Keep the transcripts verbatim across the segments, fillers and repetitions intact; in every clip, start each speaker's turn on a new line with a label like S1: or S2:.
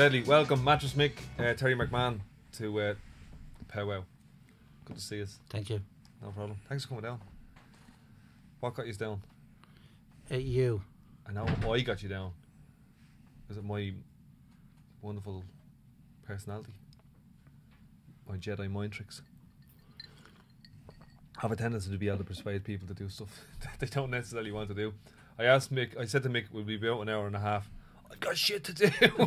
S1: Deadly. Welcome, Mattress Mick, uh, Terry McMahon, to uh, Powwow. Good to see us.
S2: Thank you.
S1: No problem. Thanks for coming down. What got you down?
S2: Uh, you.
S1: I know I got you down. Was it my wonderful personality? My Jedi mind tricks? I have a tendency to be able to persuade people to do stuff that they don't necessarily want to do. I asked Mick, I said to Mick, we'll be about an hour and a half. I've got shit to do.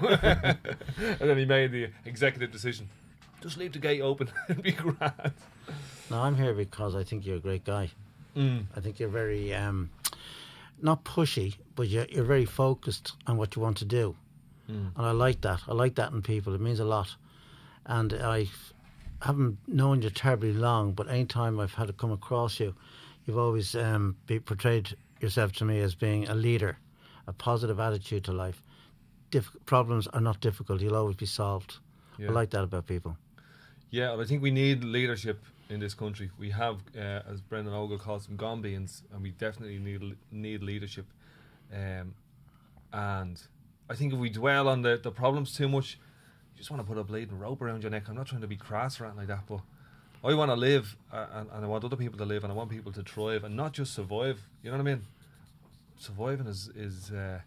S1: And then he made the executive decision. Just leave the gate open and be grand.
S2: No, I'm here because I think you're a great guy.
S1: Mm.
S2: I think you're very, um, not pushy, but you're, you're very focused on what you want to do. Mm. And I like that. I like that in people. It means a lot. And I haven't known you terribly long, but any time I've had to come across you, you've always um, be portrayed yourself to me as being a leader, a positive attitude to life. Dif- problems are not difficult. You'll always be solved. Yeah. I like that about people.
S1: Yeah, well, I think we need leadership in this country. We have, uh, as Brendan Ogle calls them, Gombians, and we definitely need need leadership. Um, and I think if we dwell on the, the problems too much, you just want to put a bleeding rope around your neck. I'm not trying to be crass or anything like that, but I want to live, uh, and, and I want other people to live, and I want people to thrive and not just survive. You know what I mean? Surviving is is uh,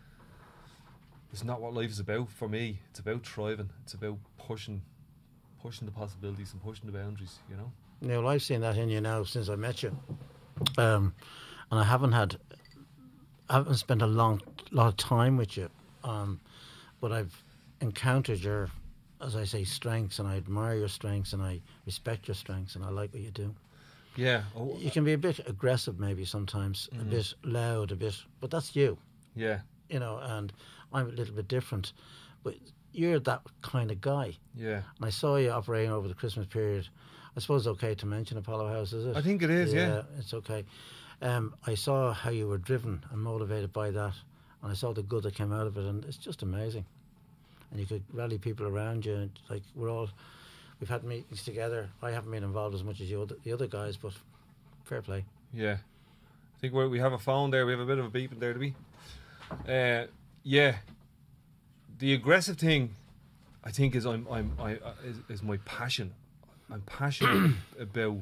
S1: is not what life is about for me. It's about thriving. It's about pushing pushing the possibilities and pushing the boundaries, you know?
S2: Yeah, well, I've seen that in you now since I met you. Um, and I haven't had, I haven't spent a long lot of time with you, um, but I've encountered your, as I say, strengths, and I admire your strengths, and I respect your strengths, and I like what you do.
S1: Yeah. Oh,
S2: you can be a bit aggressive maybe sometimes, mm. a bit loud, a bit, but that's you.
S1: Yeah.
S2: You know, and I'm a little bit different, but you're that kind of guy.
S1: Yeah.
S2: And I saw you operating over the Christmas period. I suppose it's okay to mention Apollo House, is it?
S1: I think it is, yeah.
S2: Yeah, it's okay. Um, I saw how you were driven and motivated by that, and I saw the good that came out of it, and it's just amazing. And you could rally people around you, and like we're all, we've had meetings together. I haven't been involved as much as you other, the other guys, but fair play.
S1: Yeah. I think we're, we have a phone there. We have a bit of a beeping there, do we? Uh, yeah. The aggressive thing, I think, is I'm I'm I uh, is, is my passion. I'm passionate about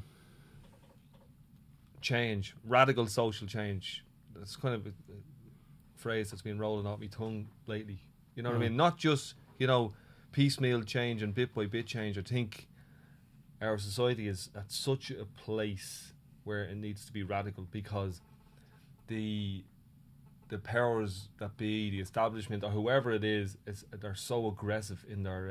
S1: change, radical social change. That's kind of a, a phrase that's been rolling off my tongue lately. You know mm. what I mean? Not just, you know, piecemeal change and bit by bit change. I think our society is at such a place where it needs to be radical, because the the powers that be, the establishment or whoever it is, is they're so aggressive in their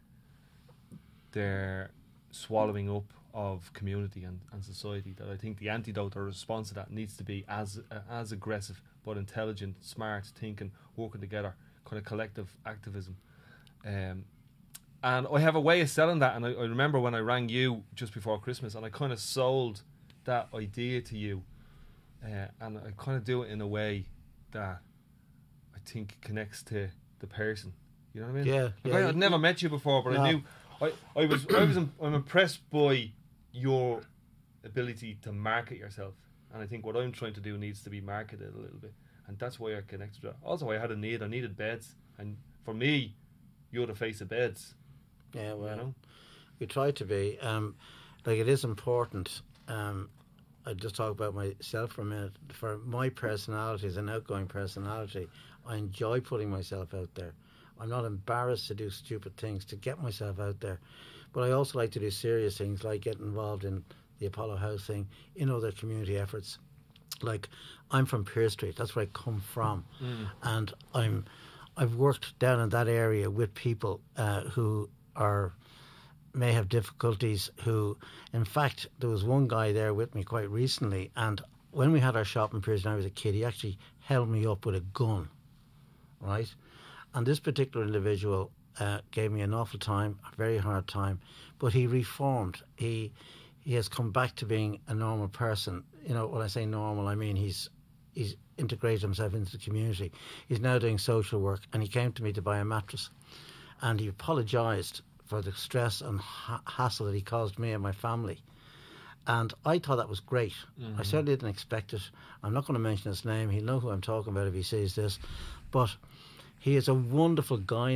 S1: uh, their swallowing up of community and, and society, that I think the antidote or response to that needs to be as uh, as aggressive but intelligent, smart thinking, working together, kind of collective activism. Um, and I have a way of selling that, and I, I remember when I rang you just before Christmas, and I kind of sold that idea to you, uh, and I kind of do it in a way that I think connects to the person. You know what I mean?
S2: Yeah.
S1: Like
S2: yeah
S1: I had never met you before, but no. I knew I, I was I was I'm impressed by your ability to market yourself, and I think what I'm trying to do needs to be marketed a little bit, and that's why I connected with it. Also, I had a need. I needed beds, and for me, you're the face of beds.
S2: Yeah, well,
S1: you know?
S2: we try to be. Um, like, it is important. Um, I just talk about myself for a minute. For my personality, as an outgoing personality, I enjoy putting myself out there. I'm not embarrassed to do stupid things, to get myself out there. But I also like to do serious things, like get involved in the Apollo House thing, in other community efforts. Like, I'm from Pearse Street, that's where I come from. Mm. And I'm, I've worked down in that area with people uh, who are may have difficulties, who, in fact, there was one guy there with me quite recently, and when we had our shop in Pearse and I was a kid, he actually held me up with a gun, right? And this particular individual uh, gave me an awful time, a very hard time, but he reformed. He he has come back to being a normal person. You know, when I say normal, I mean he's he's integrated himself into the community. He's now doing social work, and he came to me to buy a mattress, and he apologised for the stress and ha- hassle that he caused me and my family. And I thought that was great. Mm-hmm. I certainly didn't expect it. I'm not going to mention his name. He'll know who I'm talking about if he sees this. But he is a wonderful guy now.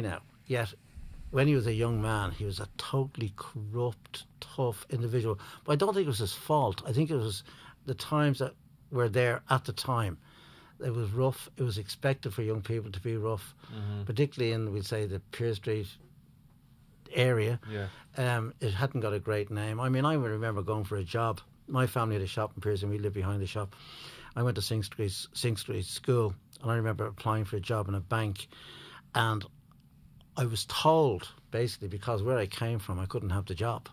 S2: yet when he was a young man, he was a totally corrupt, tough individual. But I don't think it was his fault. I think it was the times that were there at the time. It was rough. It was expected for young people to be rough, mm-hmm. particularly in, we'd say, the Pier Street area.
S1: Yeah.
S2: Um, it hadn't got a great name. I mean, I remember going for a job. My family had a shop in Piers and we lived behind the shop. I went to Sing Street, Sing Street School, and I remember applying for a job in a bank, and I was told, basically, because where I came from, I couldn't have the job.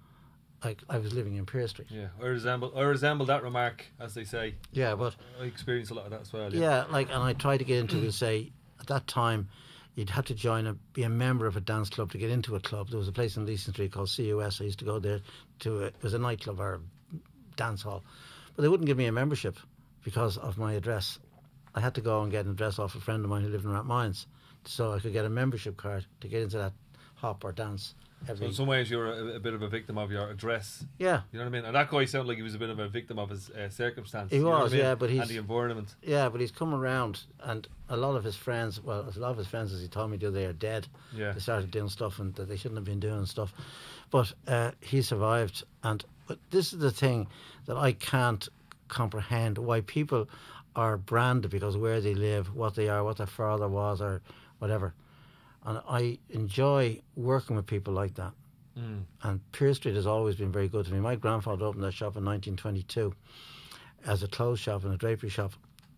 S2: Like, I was living in Pier Street.
S1: Yeah, I resemble, I resemble that remark, as they say.
S2: Yeah, but...
S1: I experienced a lot of that as well. Yeah,
S2: yeah like, and I tried to get into it, say, at that time, you'd have to join, a, be a member of a dance club to get into a club. There was a place in Leeson Street called C U S. I used to go there to, a, it was a nightclub or a dance hall. But they wouldn't give me a membership because of my address. I had to go and get an address off a friend of mine who lived in Rathmines, so I could get a membership card to get into that hop or dance. Every
S1: so in some ways you're a, a bit of a victim of your address.
S2: Yeah.
S1: You know what I mean? And that guy sounded like he was a bit of a victim of his uh, circumstance.
S2: He
S1: you
S2: was,
S1: know what I mean?
S2: yeah, but he's...
S1: And the environment.
S2: Yeah, but he's come around, and a lot of his friends, well, a lot of his friends, as he told me the other day, are dead.
S1: Yeah.
S2: They started doing stuff and that they shouldn't have been doing stuff. But uh, he survived, and but this is the thing that I can't comprehend, why people are branded because of where they live, what they are, what their father was, or whatever. And I enjoy working with people like that. Mm. And Pier Street has always been very good to me. My grandfather opened that shop in nineteen twenty-two as a clothes shop and a drapery shop,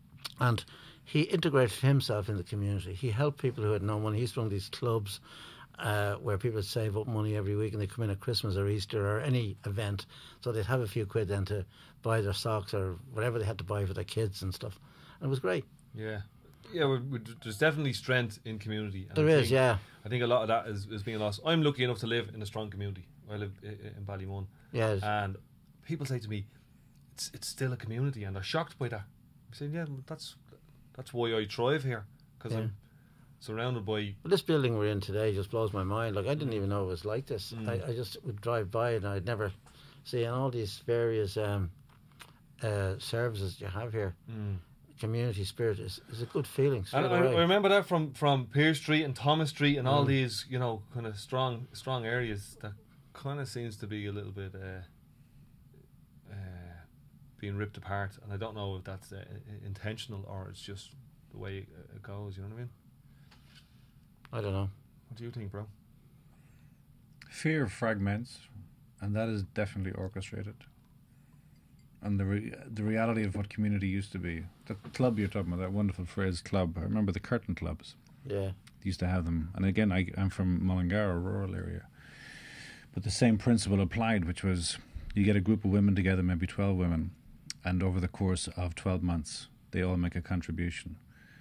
S2: and he integrated himself in the community. He helped people who had no money. He used to run these clubs uh, where people would save up money every week and they come in at Christmas or Easter or any event, so they'd have a few quid then to buy their socks or whatever they had to buy for their kids and stuff. And it was great.
S1: Yeah. Yeah, we're, we're, there's definitely strength in community. And
S2: there
S1: I
S2: is,
S1: think,
S2: yeah.
S1: I think a lot of that is, is being lost. I'm lucky enough to live in a strong community. I live in Ballymun.
S2: Yeah.
S1: And people say to me, it's it's still a community, and they're shocked by that. I'm saying, yeah, that's that's why I thrive here, because yeah. I'm surrounded by...
S2: Well, this building we're in today just blows my mind. Like, I didn't even know it was like this.
S1: Mm.
S2: I, I just would drive by it and I'd never see, and all these various um, uh, services you have here.
S1: Mm.
S2: Community spirit is, is a good feeling.
S1: And I, I remember that from, from Pier Street and Thomas Street and mm. all these, you know, kind of strong strong areas that kind of seems to be a little bit uh, uh, being ripped apart. And I don't know if that's uh, intentional or it's just the way it, it goes. You know what I mean?
S2: I don't know.
S1: What do you think, bro?
S3: Fear fragments, and that is definitely orchestrated. And the re- the reality of what community used to be. The club you're talking about, that wonderful phrase, club. I remember the curtain clubs.
S2: Yeah.
S3: They used to have them. And again, I, I'm from Mullingar, a rural area. But the same principle applied, which was you get a group of women together, maybe twelve women, and over the course of twelve months, they all make a contribution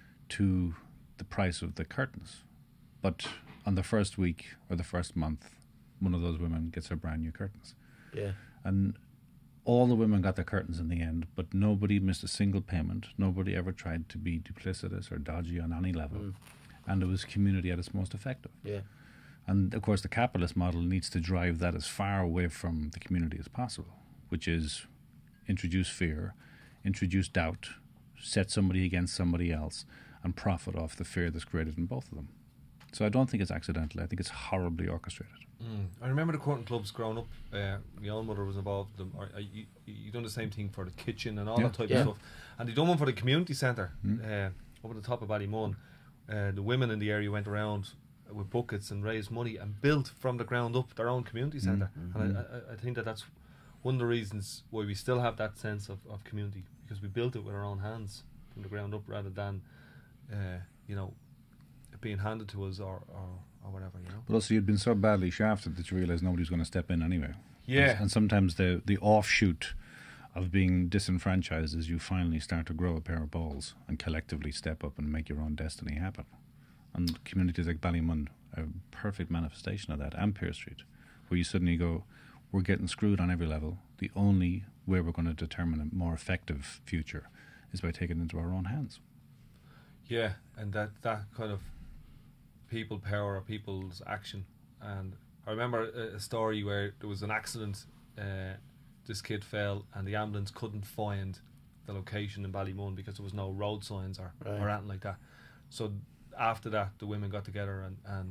S3: to the price of the curtains. But on the first week or the first month, one of those women gets her brand new curtains.
S2: Yeah.
S3: And all the women got their curtains in the end, but nobody missed a single payment. Nobody ever tried to be duplicitous or dodgy on any level. Mm. And it was community at its most effective.
S2: Yeah.
S3: And, of course, the capitalist model needs to drive that as far away from the community as possible, which is introduce fear, introduce doubt, set somebody against somebody else, and profit off the fear that's created in both of them. So I don't think it's accidental. I think it's horribly orchestrated.
S1: Mm. I remember the curtain clubs growing up. Uh, my own mother was involved in them. Or, uh, you, you done the same thing for the kitchen and all
S3: yeah.
S1: that type
S2: yeah.
S1: of stuff. And they done one for the community centre
S3: mm.
S1: uh, up at the top of Ballymun. Uh, the women in the area went around with buckets and raised money and built from the ground up their own community centre.
S3: Mm-hmm.
S1: And I, I, I think that that's one of the reasons why we still have that sense of, of community, because we built it with our own hands from the ground up rather than, uh, you know, it being handed to us or, or, or whatever, you know.
S3: But also you'd been so badly shafted that you realise nobody's going to step in anyway.
S1: Yeah.
S3: And, and sometimes the, the offshoot of being disenfranchised is you finally start to grow a pair of balls and collectively step up and make your own destiny happen. And communities like Ballymun are a perfect manifestation of that, and Pier Street, where you suddenly go, we're getting screwed on every level. The only way we're going to determine a more effective future is by taking it into our own hands.
S1: Yeah, and that, that kind of people power or people's action. And I remember a, a story where there was an accident. Uh, this kid fell and the ambulance couldn't find the location in Ballymun because there was no road signs or,
S2: right.
S1: or anything like that. So after that, the women got together and, and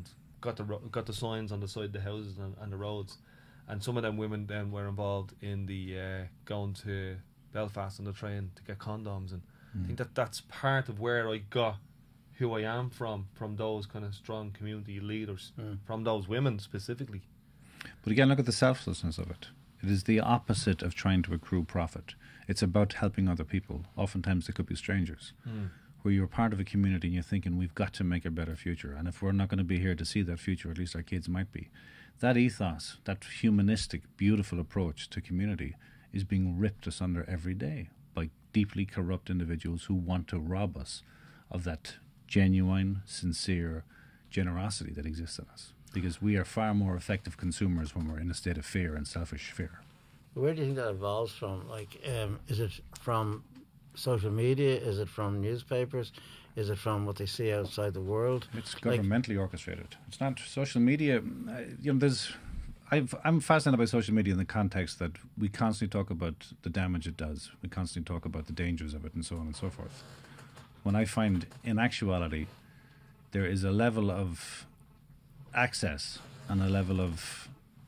S1: got the ro- got the signs on the side of the houses and, and the roads, and some of them women then were involved in the uh, going to Belfast on the train to get condoms, and mm. I think that that's part of where I got who I am from, from those kind of strong community leaders, mm. from those women specifically.
S3: But again, look at the selflessness of it. It is the opposite of trying to accrue profit. It's about helping other people. Oftentimes they could be strangers, mm. where you're part of a community and you're thinking, we've got to make a better future. And if we're not going to be here to see that future, at least our kids might be. That ethos, that humanistic, beautiful approach to community is being ripped asunder every day by deeply corrupt individuals who want to rob us of that genuine, sincere generosity that exists in us. Because we are far more effective consumers when we're in a state of fear and selfish fear.
S2: Where do you think that evolves from? Like, um, is it from social media? Is it from newspapers? Is it from what they see outside the world?
S3: It's governmentally like, orchestrated. It's not social media. Uh, you know, there's. I've, I'm fascinated by social media in the context that we constantly talk about the damage it does. We constantly talk about the dangers of it, and so on and so forth. When I find, in actuality, there is a level of access and a level of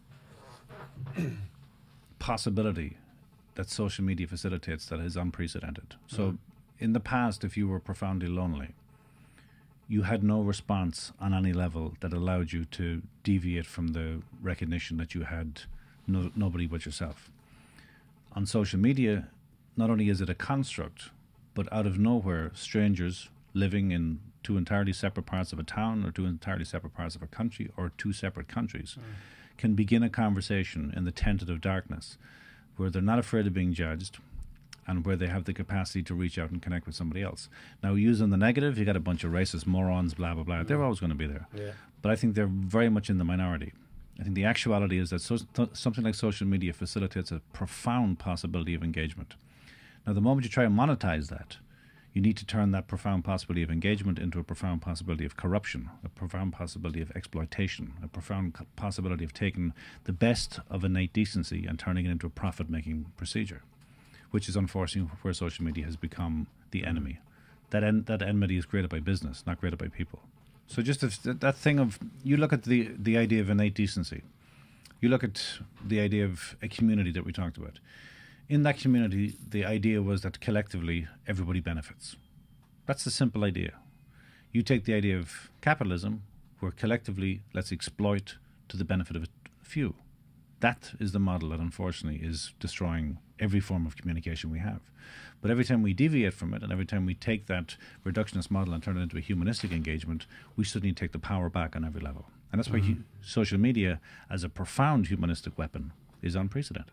S3: possibility that social media facilitates that is unprecedented. So mm. in the past, if you were profoundly lonely, you had no response on any level that allowed you to deviate from the recognition that you had no, nobody but yourself. On social media, not only is it a construct, but out of nowhere, strangers living in two entirely separate parts of a town or two entirely separate parts of a country or two separate countries mm. can begin a conversation in the tentative darkness where they're not afraid of being judged and where they have the capacity to reach out and connect with somebody else. Now, using the negative, you got a bunch of racist morons, blah, blah, blah. Mm. They're always going to be there.
S2: Yeah.
S3: But I think they're very much in the minority. I think the actuality is that so, th- something like social media facilitates a profound possibility of engagement. Now, the moment you try and monetize that, you need to turn that profound possibility of engagement into a profound possibility of corruption, a profound possibility of exploitation, a profound co- possibility of taking the best of innate decency and turning it into a profit-making procedure, which is unfortunately where social media has become the enemy. That en- that enmity is created by business, not created by people. So just if th- that thing of, you look at the, the idea of innate decency, you look at the idea of a community that we talked about. In that community, the idea was that collectively everybody benefits. That's the simple idea. You take the idea of capitalism, where collectively let's exploit to the benefit of a few. That is the model that unfortunately is destroying every form of communication we have. But every time we deviate from it, and every time we take that reductionist model and turn it into a humanistic engagement, we suddenly take the power back on every level. And that's why mm-hmm. hu- social media, as a profound humanistic weapon, is unprecedented.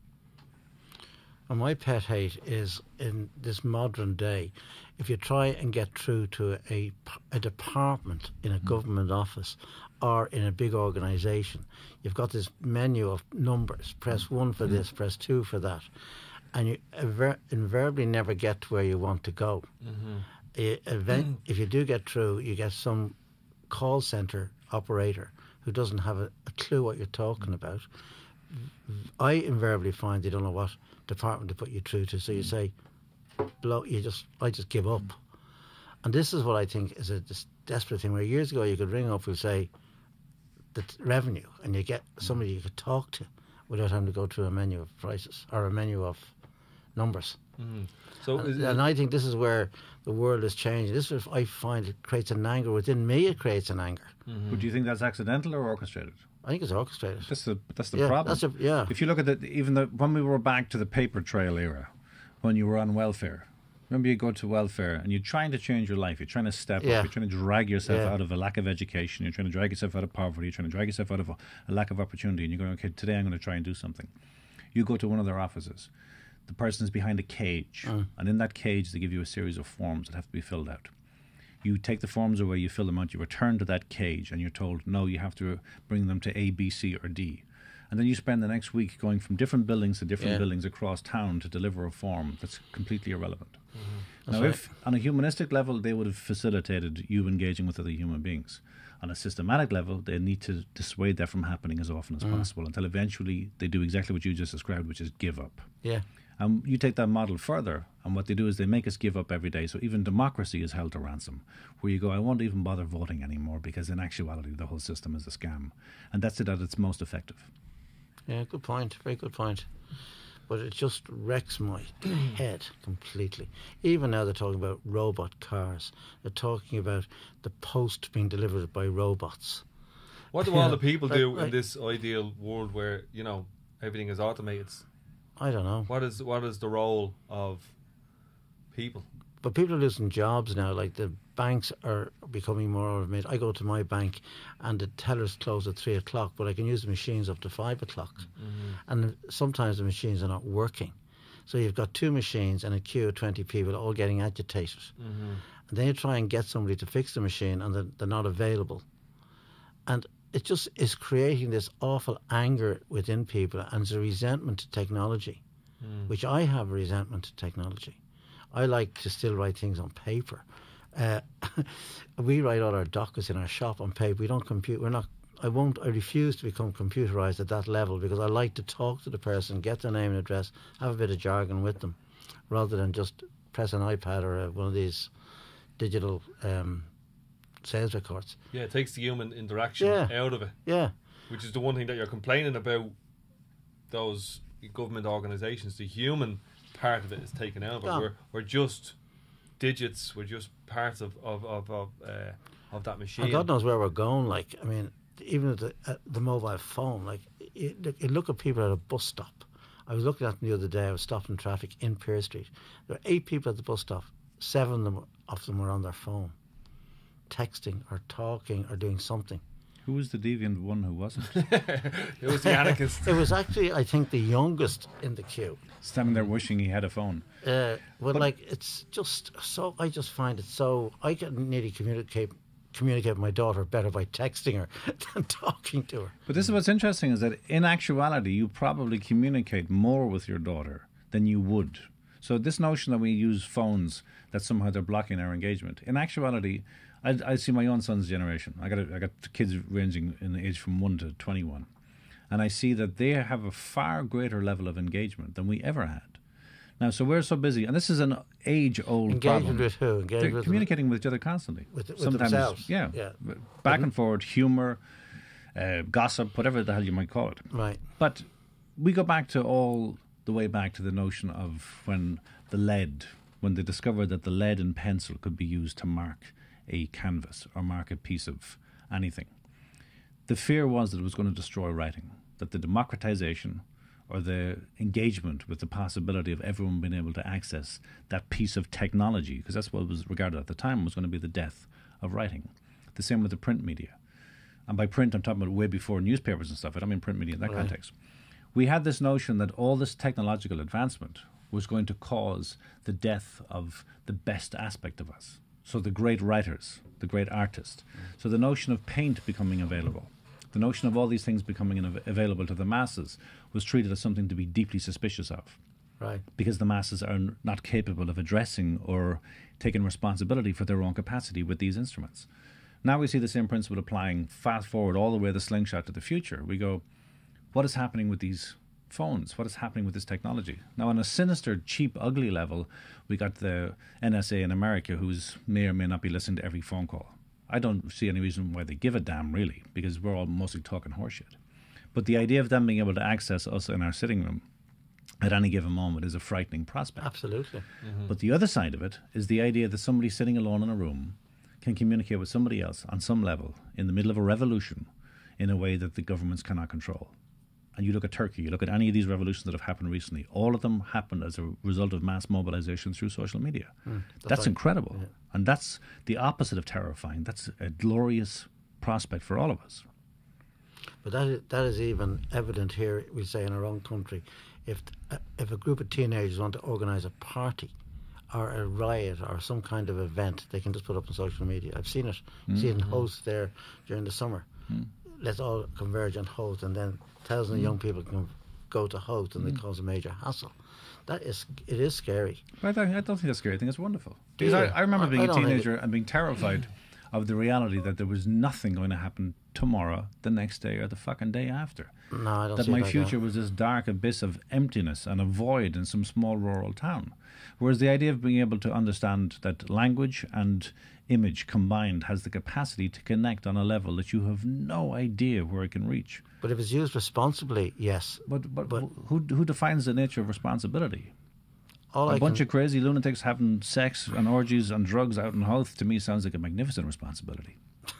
S2: And my pet hate is, in this modern day, if you try and get through to a, a department in a mm. government office or in a big organisation, you've got this menu of numbers. Press one for this, press two for that. And you inver- invariably never get to where you want to go. Mm-hmm. You, event- if you do get through, you get some call centre operator who doesn't have a, a clue what you're talking about. I invariably find they don't know what department to put you through to, so you say, "Blow!" You just, I just give up. And this is what I think is a this desperate thing. Where years ago you could ring up and say the t- revenue, and you get somebody you could talk to without having to go through a menu of prices or a menu of numbers.
S1: Mm. So,
S2: and,
S1: is
S2: and I think this is where the world is changing. This is, I find, it creates an anger within me. It creates an anger.
S3: Mm-hmm. But do you think that's accidental or orchestrated?
S2: I think it's orchestrated.
S3: That's the that's the
S2: yeah,
S3: problem.
S2: That's a, yeah.
S3: If you look at the even the when we were back to the paper trail era, when you were on welfare, remember you go to welfare and you're trying to change your life. You're trying to step
S2: yeah.
S3: up. You're trying to drag yourself
S2: yeah.
S3: out of a lack of education. You're trying to drag yourself out of poverty. You're trying to drag yourself out of a, a lack of opportunity. And you're going, okay, today I'm going to try and do something. You go to one of their offices. The person is behind a cage, mm. and in that cage they give you a series of forms that have to be filled out. You take the forms away, you fill them out, you return to that cage, and you're told, no, you have to bring them to A, B, C, or D. And then you spend the next week going from different buildings to different yeah. buildings across town to deliver a form that's completely irrelevant. Mm-hmm. Now,
S2: right.
S3: if on a humanistic level, they would have facilitated you engaging with other human beings. On a systematic level, they need to dissuade that from happening as often as
S2: Mm.
S3: possible until eventually they do exactly what you just described, which is give up.
S2: Yeah.
S3: And you take that model further, and what they do is they make us give up every day. So even democracy is held to ransom, where you go, I won't even bother voting anymore because in actuality the whole system is a scam. And that's it at its most effective.
S2: Yeah, good point. Very good point. But it just wrecks my head completely. Even now they're talking about robot cars. They're talking about the post being delivered by robots.
S1: What do all the people
S2: Like-
S1: do
S2: like-
S1: in this ideal world where, you know, everything is automated?
S2: I don't know.
S1: What is what is the role of people?
S2: But people are losing jobs now. Like the banks are becoming more automated. I go to my bank and the tellers close at three o'clock, but I can use the machines up to five o'clock.
S1: Mm-hmm.
S2: And sometimes the machines are not working. So you've got two machines and a queue of twenty people all getting agitated.
S1: Mm-hmm.
S2: And then you try and get somebody to fix the machine and they're, they're not available. And it just is creating this awful anger within people and there's a resentment to technology,
S1: Mm.
S2: which I have a resentment to technology. I like to still write things on paper. Uh, we write all our dockets in our shop on paper. We don't compute. We're not. I won't. I refuse to become computerized at that level because I like to talk to the person, get their name and address, have a bit of jargon with them, rather than just press an iPad or a, one of these digital um, sales records.
S1: Yeah, it takes the human interaction
S2: Yeah.
S1: out of it,
S2: Yeah,
S1: which is the one thing that you're complaining about. Those government organisations, the human part of it is taken out, but
S2: Yeah.
S1: we're we're just digits. We're just parts of of of of, uh, of that machine.
S2: and God knows where we're going. Like, I mean, even at the, at the mobile phone, like, you, you look at people at a bus stop. I was looking at them the other day. I was stopping traffic in Pier Street. There were eight people at the bus stop. Seven of them, of them were on their phone, texting or talking or doing something.
S3: Who was the deviant one who wasn't?
S1: It was the anarchist.
S2: It was actually, I think, the youngest in the queue.
S3: Standing there wishing he had a phone.
S2: Uh, but,
S3: But-
S2: like, it's just so, I just find it so, I can nearly communicate communicate with my daughter better by texting her than talking to her.
S3: But this is what's interesting is that in actuality, you probably communicate more with your daughter than you would. So this notion that we use phones, that somehow they're blocking our engagement. In actuality, I, I see my own son's generation. I got a, I got kids ranging in the age from one to twenty-one, and I see that they have a far greater level of engagement than we ever had. Now, so we're so busy, and this is an age-old
S2: Engagement
S3: problem.
S2: with who? Engagement
S3: They're
S2: with
S3: communicating with each other constantly.
S2: With- with
S3: Sometimes,
S2: themselves.
S3: yeah,
S2: Yeah.
S3: back and forward, humour, uh, gossip, whatever the hell you might call it.
S2: Right.
S3: But we go back to all the way back to the notion of when the lead, when they discovered that the lead in pencil could be used to mark a canvas or mark a piece of anything. The fear was that it was going to destroy writing, that the democratization or the engagement with the possibility of everyone being able to access that piece of technology, because that's what was regarded at the time, was going to be the death of writing. The same with the print media. And by print, I'm talking about way before newspapers and stuff. I don't mean print media in that
S2: Right.
S3: context. We had this notion that all this technological advancement was going to cause the death of the best aspect of us. So the great writers, the great artists. So the notion of paint becoming available, the notion of all these things becoming av- available to the masses was treated as something to be deeply suspicious of,
S2: Right.
S3: because the masses are n- not capable of addressing or taking responsibility for their own capacity with these instruments. Now we see the same principle applying fast forward all the way the slingshot to the future. We go, what is happening with these phones? What is happening with this technology? Now, on a sinister, cheap, ugly level, we got the N S A in America, who's may or may not be listening to every phone call. I don't see any reason why they give a damn, really, because we're all mostly talking horseshit. But the idea of them being able to access us in our sitting room at any given moment is a frightening prospect.
S2: Absolutely.
S3: But the other side of it is the idea that somebody sitting alone in a room can communicate with somebody else on some level in the middle of a revolution in a way that the governments cannot control. And you look at Turkey, you look at any of these revolutions that have happened recently, all of them happened as a result of mass mobilization through social media.
S2: Mm,
S3: that's
S2: that's right.
S3: incredible.
S2: Yeah.
S3: And that's the opposite of terrifying. That's a glorious prospect for all of us.
S2: But that is, that is even evident here, we say, in our own country. If uh, if a group of teenagers want to organise a party or a riot or some kind of event, they can just put up on social media. I've seen it. I've seen hosts there during the summer. Let's all converge and host, and then thousands of young people can go to Howth and
S3: Mm.
S2: they cause a major hassle. That is, it is scary.
S3: But I don't, I don't think that's scary. I think it's wonderful.
S2: Do
S3: Because I,
S2: you?
S3: I remember
S2: I-
S3: being
S2: I
S3: a
S2: don't think
S3: teenager and being terrified of the reality that there was nothing going to happen tomorrow, the next day, or the fucking day after.
S2: No, I don't
S3: That
S2: see
S3: my
S2: it like
S3: future
S2: that.
S3: was this dark abyss of emptiness and a void in some small rural town. Whereas the idea of being able to understand that language and image combined has the capacity to connect on a level that you have no idea where it can reach.
S2: But if it's used responsibly, yes.
S3: But but,
S2: But-
S3: who who defines the nature of responsibility?
S2: All
S3: A
S2: I
S3: bunch
S2: can,
S3: of crazy lunatics having sex and orgies and drugs out in Howth to me sounds like a magnificent responsibility.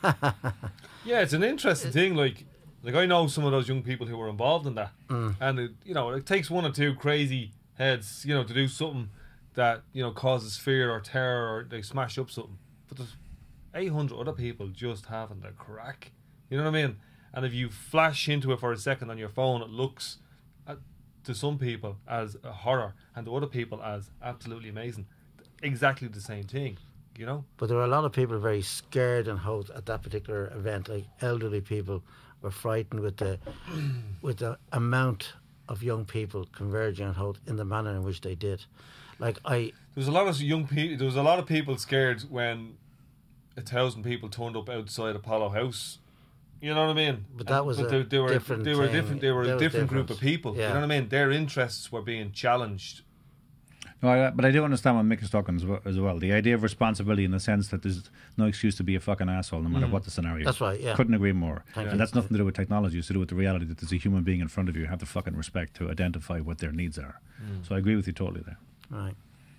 S1: Yeah, it's an interesting thing. Like, like I know some of those young people who were involved in that,
S2: Mm.
S1: and it, you know, it takes one or two crazy heads, you know, to do something that you know causes fear or terror, or they smash up something. But there's eight hundred other people just having the crack. You know what I mean? And if you flash into it for a second on your phone, it looks at, to some people as a horror, and to other people as absolutely amazing. Exactly the same thing. You know?
S2: but there were a lot of people very scared in Howth at that particular event. Like elderly people were frightened with the with the amount of young people converging on Howth in the manner in which they did. Like I,
S1: There was a lot of young people. There was a lot of people scared when a thousand people turned up outside Apollo House. You know what I mean?
S2: But that was
S1: but
S2: a
S1: they, they were
S2: different
S1: they were
S2: thing.
S1: different. They were
S2: That
S1: a
S2: was
S1: different group
S2: different.
S1: of people.
S2: Yeah.
S1: You know what I mean? Their interests were being challenged.
S3: No, I, but I do understand what Mick is talking as well, as well. The idea of responsibility in the sense that there's no excuse to be a fucking asshole no matter what the scenario.
S2: That's right, yeah.
S3: Couldn't agree more.
S2: Thank
S3: and
S2: you.
S3: that's nothing to do with technology. It's to do with the reality that there's a human being in front of you. You have the fucking respect to identify what their needs are. So I agree with you totally there.
S2: right.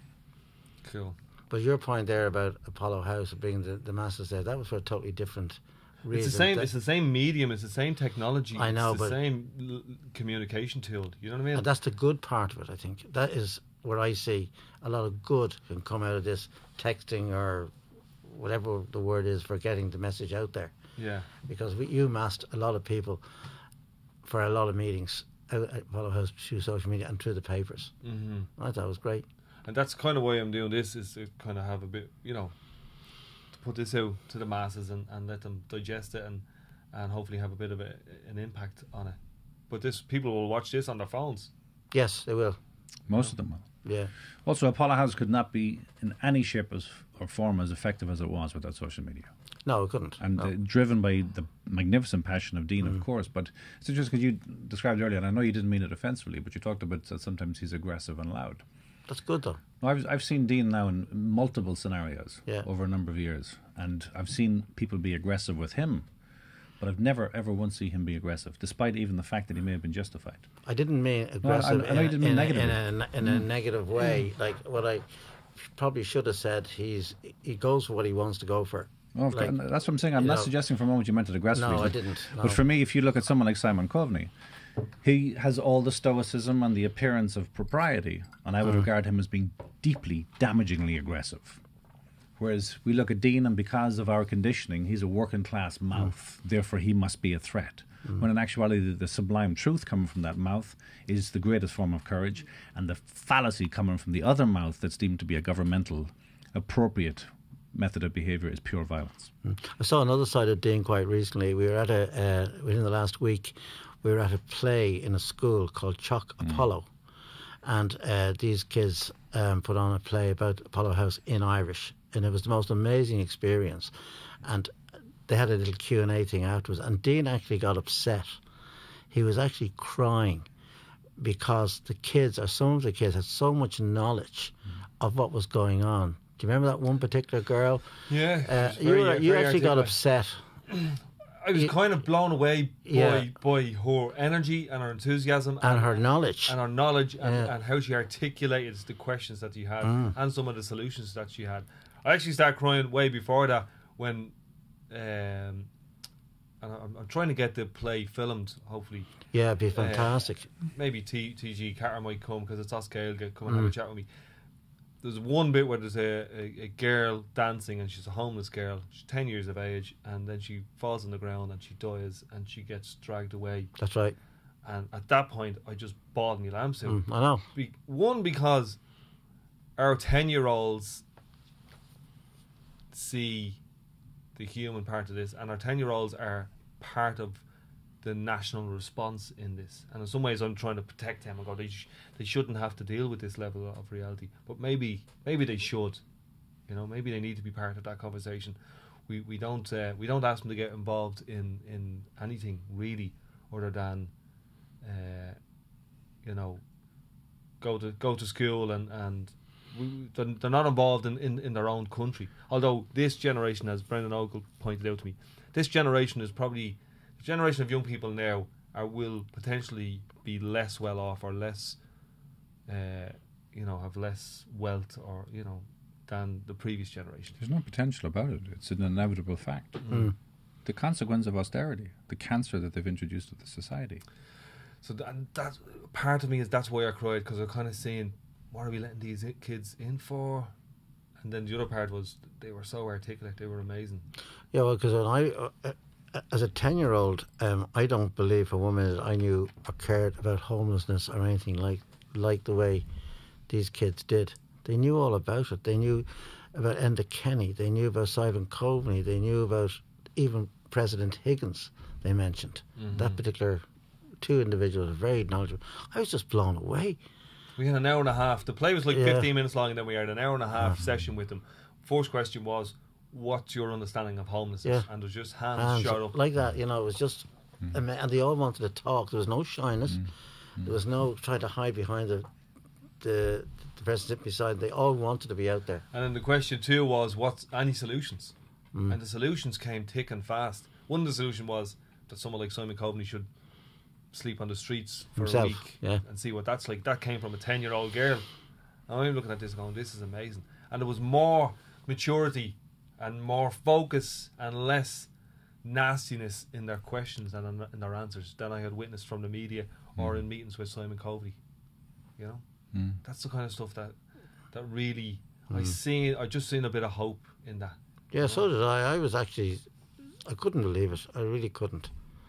S1: Cool.
S2: But your point there about Apollo House and bringing the, the masses there, that was for a totally different reason.
S1: It's the same.
S2: That-
S1: It's the same medium. It's the same technology.
S2: I know,
S1: it's the
S2: but-
S1: same l- communication tool. You know what I mean?
S2: and that's the good part of it, I think. That is where I see a lot of good can come out of this texting or whatever the word is for getting the message out there.
S1: Yeah.
S2: Because we, you massed a lot of people for a lot of meetings out at Apollo House through social media and through the papers.
S1: hmm
S2: I thought it was great.
S1: And that's kind of why I'm doing this, is to kind of have a bit, you know, to put this out to the masses and, and let them digest it and, and hopefully have a bit of a, an impact on it. But this people will watch this on their phones.
S2: Yes, they will.
S3: Most of them will.
S2: Yeah.
S3: Also, Apollo House could not be in any shape as, or form as effective as it was without social media.
S2: No, it couldn't.
S3: And
S2: no.
S3: uh, driven by the magnificent passion of Dean,
S2: Mm.
S3: of course. But it's just because you described earlier, and I know you didn't mean it offensively, but you talked about that sometimes he's aggressive and loud.
S2: That's good, though.
S3: No, I've, I've seen Dean now in multiple scenarios
S2: Yeah.
S3: over a number of years, and I've seen people be aggressive with him, but I've never ever once seen him be aggressive, despite even the fact that he may have been justified.
S2: I didn't mean aggressive
S3: I know you didn't mean
S2: in, a,
S3: negatively.
S2: in, a, in a negative way. Like what I probably should have said, he's he goes for what he wants to go for.
S3: Oh,
S2: Like,
S3: that's what I'm saying. I'm
S2: you
S3: not
S2: know-
S3: suggesting for a moment you meant it aggressively.
S2: No, I
S3: but-
S2: didn't. No.
S3: But for me, if you look at someone like Simon Coveney, he has all the stoicism and the appearance of propriety, and I would
S2: Mm.
S3: regard him as being deeply, damagingly aggressive. Whereas we look at Dean, and because of our conditioning, he's a working class mouth, therefore he must be a threat. When in actuality, the, the sublime truth coming from that mouth is the greatest form of courage, and the fallacy coming from the other mouth that's deemed to be a governmental, appropriate method of behaviour is pure violence.
S2: I saw another side of Dean quite recently. We were at a uh, within the last week. We were at a play in a school called Chalk Apollo, and uh, these kids um, put on a play about Apollo House in Irish, and it was the most amazing experience. And they had a little Q and A thing afterwards, and Dean actually got upset. He was actually crying because the kids, or some of the kids, had so much knowledge of what was going on. Do you remember that one particular girl?
S1: Yeah.
S2: Uh,
S1: it's
S2: you
S1: very-
S2: were, you
S1: very
S2: actually got
S1: articulate.
S2: upset.
S1: I was
S2: you-
S1: kind of blown away by,
S2: Yeah.
S1: by her energy and her enthusiasm
S2: And her knowledge.
S1: and her knowledge and,
S2: Yeah.
S1: and how she articulated the questions that you had
S2: Mm.
S1: and some of the solutions that she had. I actually started crying way before that when, um, and I'm, I'm trying to get the play filmed. Hopefully,
S2: Yeah, it'd be fantastic.
S1: maybe T T G Carter might come because it's us Gael get come and have
S2: Mm.
S1: a chat with me. There's one bit where there's a, a, a girl dancing and she's a homeless girl. She's ten years of age, and then she falls on the ground and she dies and she gets dragged away.
S2: That's right.
S1: And at that point, I just bawled my lamps out.
S2: Mm, I know.
S1: Be- one, because our ten-year-olds see the human part of this, and our ten-year-olds are part of the national response in this. And in some ways, I'm trying to protect them and go, they sh- they shouldn't have to deal with this level of reality. But maybe maybe they should. You know, maybe they need to be part of that conversation. We we don't uh, we don't ask them to get involved in, in anything really, other than, uh, you know, go to go to school and and we, they're, they're not involved in, in, in their own country. Although this generation, as Brendan Ogle pointed out to me, this generation is probably the generation of young people now are will potentially be less well off or less, uh, you know, have less wealth or you know than the previous generation.
S3: There's no potential about it. It's an inevitable fact.
S2: Mm.
S3: The consequence of austerity, the cancer that they've introduced to the society.
S1: So that, that part of me is that's why I cried, because I'm kind of saying, what are we letting these I- kids in for? And then the other part was they were so articulate, they were amazing.
S2: Yeah, well, because when I, uh, uh, as a ten-year-old, um, I don't believe for one minute I knew or cared about homelessness or anything like like the way these kids did. They knew all about it. They knew about Enda Kenny. They knew about Simon Coveney. They knew about even President Higgins. They mentioned
S1: Mm-hmm.
S2: that particular two individuals are very knowledgeable. I was just blown away.
S1: We had an hour and a half. The play was like
S2: Yeah.
S1: fifteen minutes long, and then we had an hour and a half session with them. First question was, what's your understanding of homelessness?
S2: Yeah.
S1: And there's just hands
S2: And
S1: shot up.
S2: like that, you know, it was just, ama- and they all wanted to talk. There was no shyness. There was no trying to hide behind the the, the person sitting beside. They all wanted to be out there.
S1: And then the question two was, what's any solutions? And the solutions came thick and fast. One of the solutions was that someone like Simon Coveney should sleep on the streets for
S2: Himself,
S1: a week
S2: yeah.
S1: and see what that's like. That came from a ten-year-old girl. And I'm looking at this going, this is amazing. And there was more maturity and more focus and less nastiness in their questions and in, in their answers than I had witnessed from the media or in meetings with Simon Coveney. You know?
S3: Mm.
S1: That's the kind of stuff that that really I seen I just seen a bit of hope in that.
S2: Yeah, so did I. I was actually, I couldn't believe it. I really couldn't.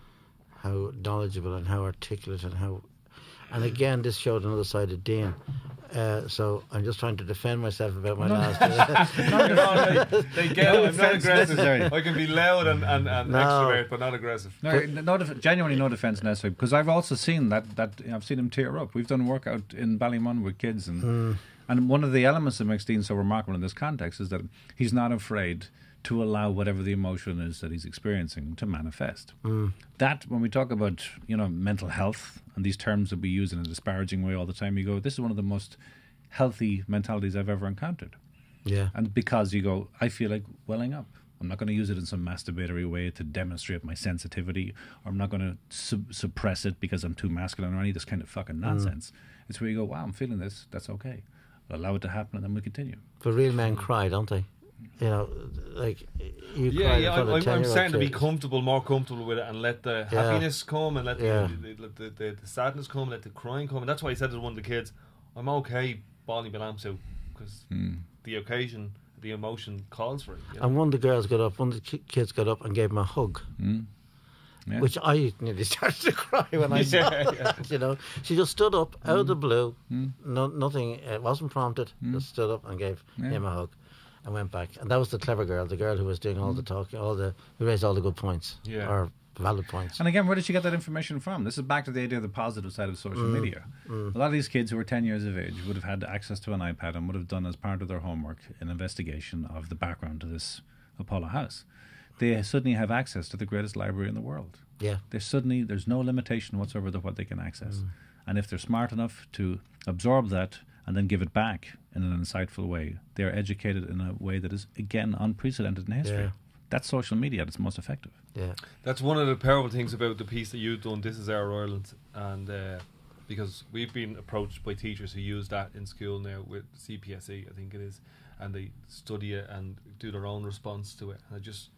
S2: How knowledgeable and how articulate and how, and again, this showed another side of Dean. Uh, so I'm just trying to defend myself about my last.
S1: No, they, they get it. I'm not
S3: defense
S1: aggressive.
S3: necessary.
S1: I can be loud and, and, and
S2: No.
S1: extrovert, but not aggressive.
S3: No, no def- genuinely no defence necessary, because I've also seen that, that I've seen him tear up. We've done work out in Ballymun with kids, and and one of the elements that makes Dean so remarkable in this context is that he's not afraid to allow whatever the emotion is that he's experiencing to manifest. That, when we talk about, you know, mental health and these terms that we use in a disparaging way all the time, you go, this is one of the most healthy mentalities I've ever encountered.
S2: Yeah.
S3: And because you go, I feel like welling up. I'm not going to use it in some masturbatory way to demonstrate my sensitivity, or I'm not going to sub- suppress it because I'm too masculine or any of this kind of fucking nonsense. It's where you go, wow, I'm feeling this, that's okay. I'll allow it to happen and then we continue.
S2: But real men cry, don't they? You know, like you
S1: Yeah,
S2: cry
S1: yeah.
S2: in front
S1: I'm,
S2: of
S1: I'm
S2: ten-year-old
S1: starting to be
S2: kids.
S1: comfortable, more comfortable with it, and let the
S2: Yeah.
S1: happiness come, and let the,
S2: Yeah.
S1: the, the, the, the, the sadness come, and let the crying come. And that's why I said to one of the kids, "I'm okay bawling my lamps out because the occasion, the emotion calls for it." You know?
S2: And one of the girls got up, one of the ki- kids got up and gave him a hug,
S3: Mm. Yeah.
S2: which I nearly started to cry when I saw
S1: Yeah,
S2: it.
S1: yeah.
S2: You know, she just stood up out of the blue, no, nothing, it wasn't prompted, just stood up and gave
S3: Yeah.
S2: him a hug and went back. And that was the clever girl, the girl who was doing all the talking, all the, who raised all the good points,
S1: Yeah.
S2: or valid points.
S3: And again, where did she get that information from? This is back to the idea of the positive side of social media. A lot of these kids who were ten years of age would have had access to an iPad and would have done as part of their homework an investigation of the background to this Apollo house. They suddenly have access to the greatest library in the world.
S2: Yeah.
S3: They suddenly, there's no limitation whatsoever to what they can access. And if they're smart enough to absorb that and then give it back in an insightful way, they are educated in a way that is, again, unprecedented in history.
S2: Yeah.
S3: That's social media at its most effective.
S2: Yeah.
S1: That's one of the powerful things about the piece that you've done, This Is Our Ireland, and uh, because we've been approached by teachers who use that in school now with C P S E, I think it is, and they study it and do their own response to it. And I just,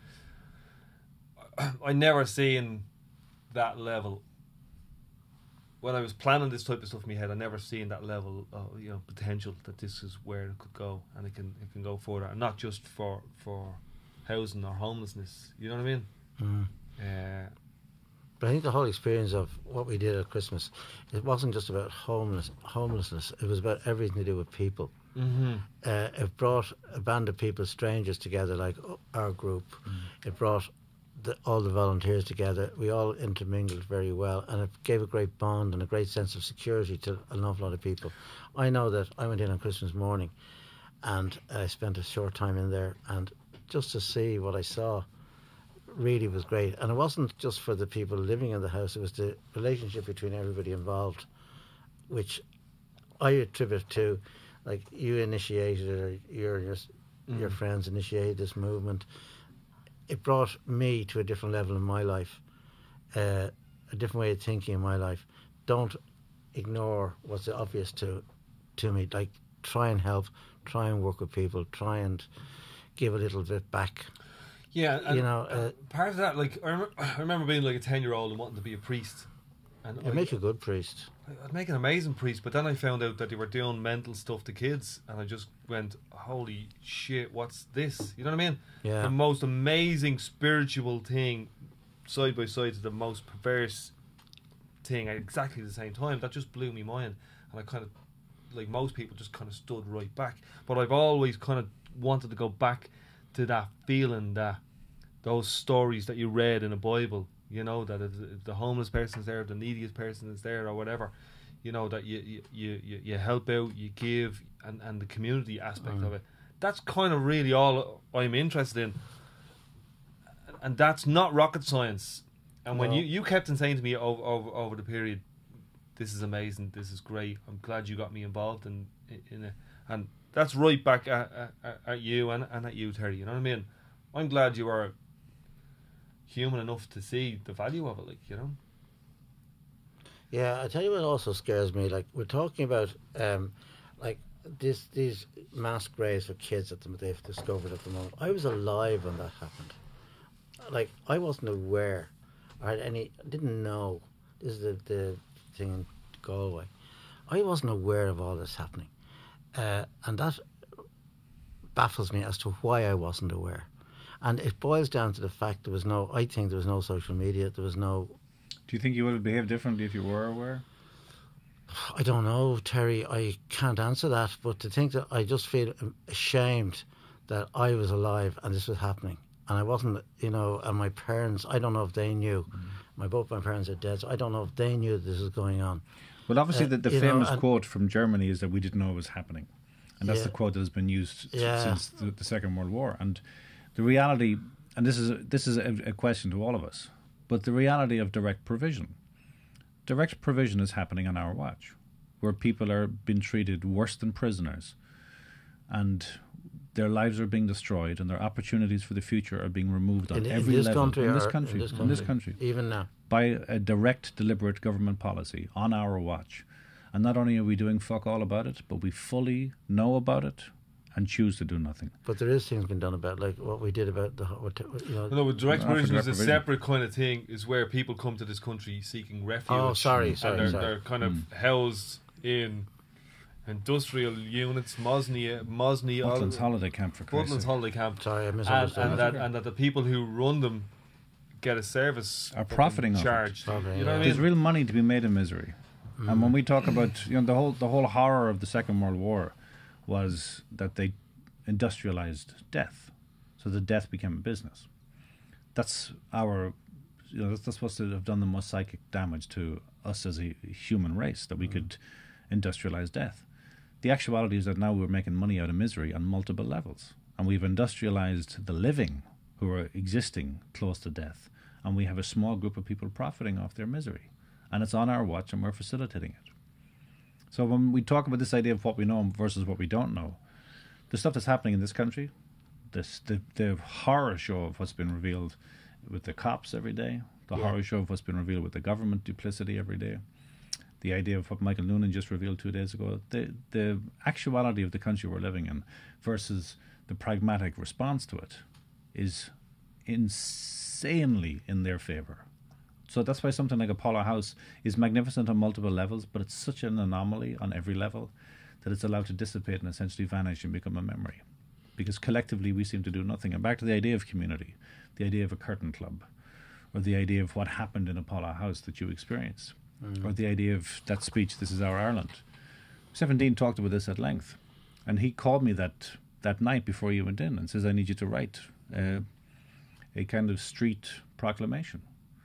S1: I never seen that level. When I was planning this type of stuff in my head, I never seen that level of, you know, potential that this is where it could go, and it can it can go further, and not just for for housing or homelessness. You know what I mean?
S2: Mm.
S1: Uh,
S2: But I think the whole experience of what we did at Christmas, it wasn't just about homeless, homelessness. It was about everything to do with people.
S1: mm-hmm.
S2: Uh, it brought a band of people, strangers, together, like our group. It brought the, all the volunteers together. We all intermingled very well, and it gave a great bond and a great sense of security to an awful lot of people. I know that I went in on Christmas morning, and I spent a short time in there, and just to see what I saw really was great. And it wasn't just for the people living in the house, it was the relationship between everybody involved, which I attribute to, like, you initiated, or your your, mm. your friends initiated this movement. It brought me to a different level in my life, uh, a different way of thinking in my life. Don't ignore what's obvious to to me. Like, try and help, try and work with people, try and give a little bit back.
S1: Yeah, and
S2: you know, uh,
S1: part of that, like, I remember, I remember being like a ten-year-old and wanting to be a priest. And
S2: you make a good priest.
S1: I'd make an amazing priest, but then I found out that they were doing mental stuff to kids, and I just went, holy shit, what's this? You know what I mean?
S2: Yeah.
S1: The most amazing spiritual thing side by side to the most perverse thing at exactly the same time. That just blew me mind, and I kind of, like most people, just kind of stood right back. But I've always kind of wanted to go back to that feeling, that those stories that you read in the Bible, you know, that if the homeless person's there, if the neediest person is there, or whatever, you know, that you you, you, you help out, you give, and, and the community aspect mm. of it. That's kind of really all I'm interested in. And that's not rocket science. And no. when you, you kept on saying to me over, over over the period, this is amazing, this is great, I'm glad you got me involved in, in it. And that's right back at, at, at you and, and at you, Terry, you know what I mean? I'm glad you are human enough to see the value of it, like, you know.
S2: Yeah, I tell you what also scares me. Like, we're talking about um, like this these mass graves for kids that they've discovered at the moment. I was alive when that happened. Like, I wasn't aware. I had any didn't know. This is the the thing in Galway. I wasn't aware of all this happening, uh, and that baffles me as to why I wasn't aware. And it boils down to the fact there was no, I think there was no social media, there was no...
S3: Do you think you would have behaved differently if you were aware?
S2: I don't know, Terry, I can't answer that, but to think that I just feel ashamed that I was alive and this was happening. And I wasn't, you know, and my parents, I don't know if they knew. Mm. My Both my parents are dead, so I don't know if they knew this was going on.
S3: Well, obviously
S2: uh,
S3: the, the famous
S2: know,
S3: quote from Germany is that we didn't know it was happening. And that's
S2: yeah.
S3: the quote that has been used
S2: yeah.
S3: since the, the Second World War. And the reality, and this is a, this is a, a question to all of us, but the reality of direct provision. Direct provision is happening on our watch, where people are being treated worse than prisoners, and their lives are being destroyed, and their opportunities for the future are being removed on
S2: in,
S3: every
S2: in this
S3: level
S2: country
S3: in, this
S2: or
S3: country,
S2: in this country,
S3: in this country,
S2: even now,
S3: by a direct, deliberate government policy on our watch. And not only are we doing fuck all about it, but we fully know about it and choose to do nothing.
S2: But there is things being done about, like what we did about the, what, you know.
S1: No, but direct
S3: Well,
S1: provision is a
S3: provision.
S1: separate kind of thing. Is where people come to this country seeking refuge.
S2: Oh, sorry, sorry,
S1: and they're,
S2: sorry.
S1: they're kind of
S3: Mm.
S1: housed in industrial units, Mosney, Mosney,
S3: Butland's holiday camp for Christ's
S1: Butland's
S3: sake.
S1: holiday camp.
S2: Sorry, I
S1: and,
S2: misunderstood.
S1: and
S2: that.
S1: that and that the people who run them get a service
S3: Are profiting off it.
S1: charge.
S2: Profiting,
S1: You know
S2: yeah.
S1: what I
S3: There's
S1: mean?
S3: real money to be made in misery.
S2: Mm.
S3: And when we talk about, you know, the whole the whole horror of the Second World War was that they industrialized death, so the death became a business. That's our, you know, that's, that's supposed to have done the most psychic damage to us as a human race, that we mm. could industrialize death. The actuality is that now we're making money out of misery on multiple levels, and we've industrialized the living who are existing close to death, and we have a small group of people profiting off their misery, and it's on our watch, and we're facilitating it. So when we talk about this idea of what we know versus what we don't know, the stuff that's happening in this country, this the, the horror show of what's been revealed with the cops every day, the
S2: Yeah.
S3: horror show of what's been revealed with the government duplicity every day, the idea of what Michael Noonan just revealed two days ago, the the actuality of the country we're living in versus the pragmatic response to it is insanely in their favour. So that's why something like Apollo House is magnificent on multiple levels, but it's such an anomaly on every level that it's allowed to dissipate and essentially vanish and become a memory. Because collectively we seem to do nothing. And back to the idea of community, the idea of a curtain club, or the idea of what happened in Apollo House that you experienced, mm. or the idea of that speech, "This is our Ireland." Stephen Dean talked about this at length, and he called me that that night before you went in and says, "I need you to write uh, a kind of street proclamation.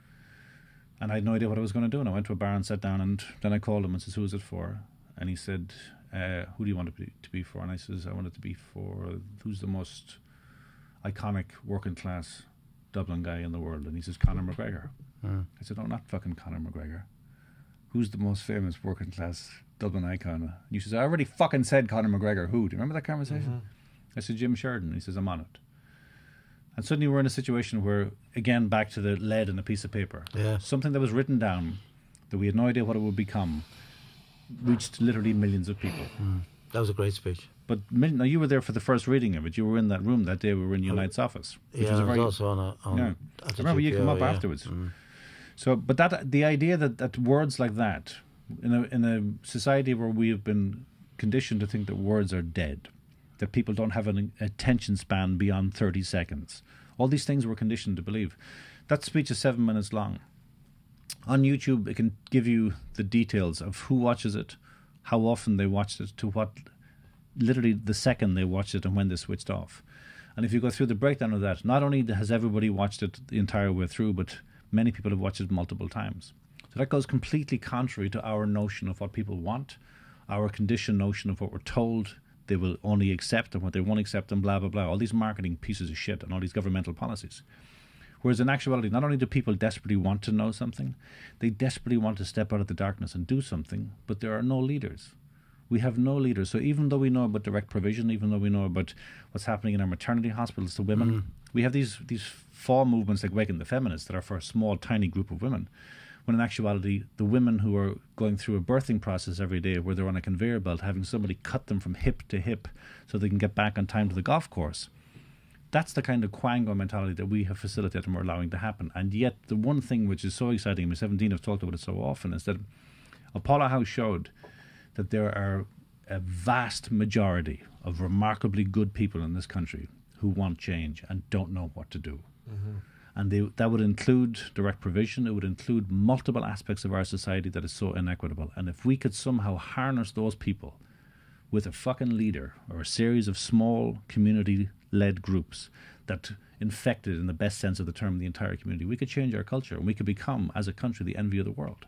S3: And I had no idea what I was going to do. And I went to a bar and sat down, and then I called him and says, who is it for? And he said, uh, who do you want it to be, to be for? And I says, I want it to be for who's the most iconic working class Dublin guy in the world. And he says, Conor McGregor.
S2: Mm.
S3: I said, no, not fucking Conor McGregor. Who's the most famous working class Dublin icon? And he says, I already fucking said Conor McGregor. Who? Do you remember that conversation? Mm-hmm. I said, Jim Sheridan. He says, I'm on it. And suddenly we're in a situation where, again, back to the lead in a piece of paper.
S2: Yeah.
S3: Something that was written down, that we had no idea what it would become, reached literally millions of people.
S2: Mm. That was a great speech.
S3: But now you were there for the first reading of it. You were in that room that day. We were in Unite's office. Which
S2: Yeah,
S3: was a
S2: I was
S3: very,
S2: also on a... On
S3: yeah. I remember you came up
S2: yeah.
S3: afterwards.
S2: Mm.
S3: So, but that the idea that, that words like that, in a in a society where we have been conditioned to think that words are dead, that people don't have an attention span beyond thirty seconds, all these things we're conditioned to believe. That speech is seven minutes long. On YouTube, it can give you the details of who watches it, how often they watched it, to what, literally the second they watched it and when they switched off. And if you go through the breakdown of that, not only has everybody watched it the entire way through, but many people have watched it multiple times. So that goes completely contrary to our notion of what people want, our conditioned notion of what we're told they will only accept and what they won't accept, and blah, blah, blah. All these marketing pieces of shit and all these governmental policies. Whereas in actuality, not only do people desperately want to know something, they desperately want to step out of the darkness and do something, but there are no leaders. We have no leaders. So even though we know about direct provision, even though we know about what's happening in our maternity hospitals to women, mm. we have these these fall movements like Waking the Feminists that are for a small, tiny group of women, when in actuality, the women who are going through a birthing process every day where they're on a conveyor belt, having somebody cut them from hip to hip so they can get back on time to the golf course, that's the kind of quango mentality that we have facilitated and we're allowing to happen. And yet the one thing which is so exciting, and Miss seventeen have talked about it so often, is that Apollo House showed that there are a vast majority of remarkably good people in this country who want change and don't know what to do. Mm-hmm. And they, that would include direct provision. It would include multiple aspects of our society that is so inequitable. And if we could somehow harness those people with a fucking leader or a series of small community-led groups that infected, in the best sense of the term, the entire community, we could change our culture and we could become, as a country, the envy of the world.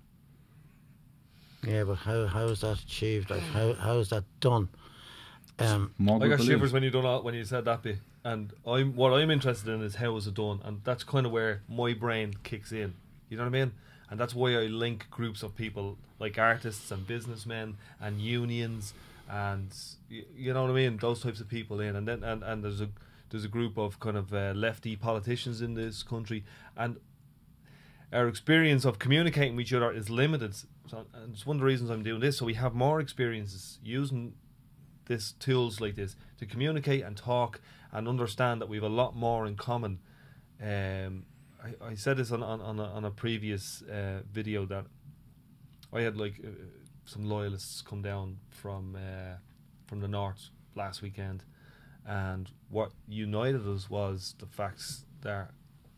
S2: Yeah, but how how is that achieved? Like how how is that done? Um,
S1: I got shivers when you done all, when you said that bit, and I'm what I'm interested in is how is it done, and that's kind of where my brain kicks in. You know what I mean? And that's why I link groups of people like artists and businessmen and unions, and you, you know what I mean, those types of people in, and then and, and there's a there's a group of kind of uh, lefty politicians in this country, and our experience of communicating with each other is limited. So, and it's one of the reasons I'm doing this, so we have more experiences using this tools like this to communicate and talk and understand that we have a lot more in common. Um, I, I said this on on on a, on a previous uh, video that I had like uh, some loyalists come down from uh, from the north last weekend, and what united us was the facts that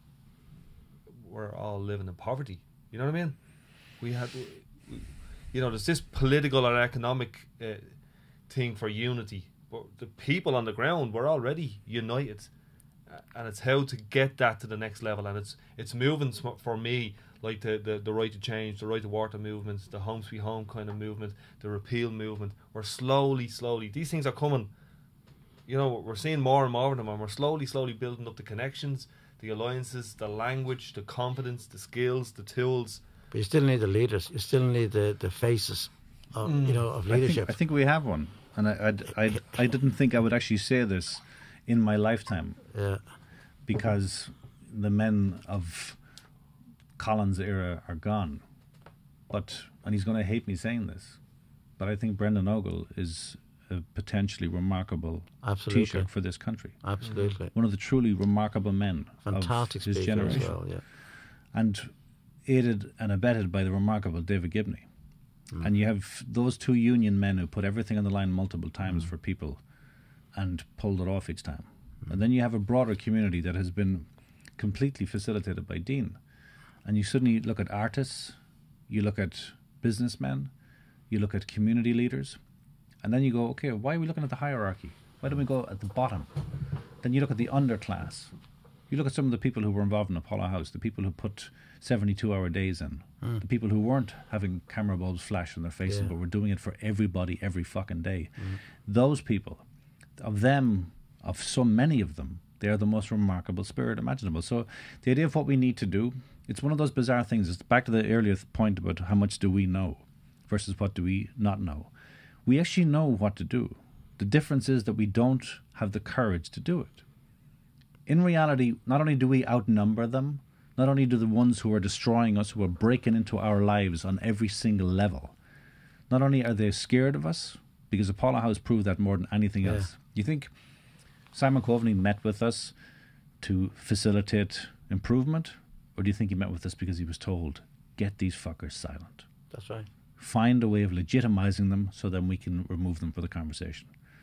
S1: we're all living in poverty. You know what I mean? We had, we, you know, there's this political and economic uh, thing for unity, but the people on the ground were already united, uh, and it's how to get that to the next level. And it's it's moving sm- for me like the, the the right to change, the right to water movement, the home sweet home kind of movement, the repeal movement. We're slowly, slowly. These things are coming. You know, we're seeing more and more of them, and we're slowly, slowly building up the connections, the alliances, the language, the confidence, the skills, the tools.
S2: But you still need the leaders. You still need the, the faces, of, mm. you know, of leadership.
S3: I think, I think we have one, and I, I, I, I didn't think I would actually say this in my lifetime.
S2: Yeah.
S3: Because the men of Colin's era are gone. But and he's going to hate me saying this, but I think Brendan Ogle is a potentially remarkable
S2: Absolutely.
S3: Taoiseach for this country.
S2: Absolutely.
S3: One of the truly remarkable men
S2: Fantastic
S3: of his generation.
S2: As well, yeah.
S3: And aided and abetted by the remarkable David Gibney. Mm. And you have those two union men who put everything on the line multiple times mm. for people and pulled it off each time. Mm. And then you have a broader community that has been completely facilitated by Dean. And you suddenly look at artists, you look at businessmen, you look at community leaders, and then you go, okay, why are we looking at the hierarchy? Why don't we go at the bottom? Then you look at the underclass. You look at some of the people who were involved in Apollo House, the people who put seventy-two hour days in, mm. the people who weren't having camera bulbs flash in their faces, yeah. but were doing it for everybody every fucking day. Mm. Those people, of them, of so many of them, they are the most remarkable spirit imaginable. So the idea of what we need to do, it's one of those bizarre things. It's back to the earlier point about how much do we know versus what do we not know. We actually know what to do. The difference is that we don't have the courage to do it. In reality, not only do we outnumber them, not only do the ones who are destroying us, who are breaking into our lives on every single level, not only are they scared of us, because Apollo House proved that more than anything yeah. else. You think Simon Coveney met with us to facilitate improvement, or do you think he met with us because he was told, get these fuckers silent?
S2: That's right.
S3: Find a way of legitimizing them so then we can remove them for the conversation.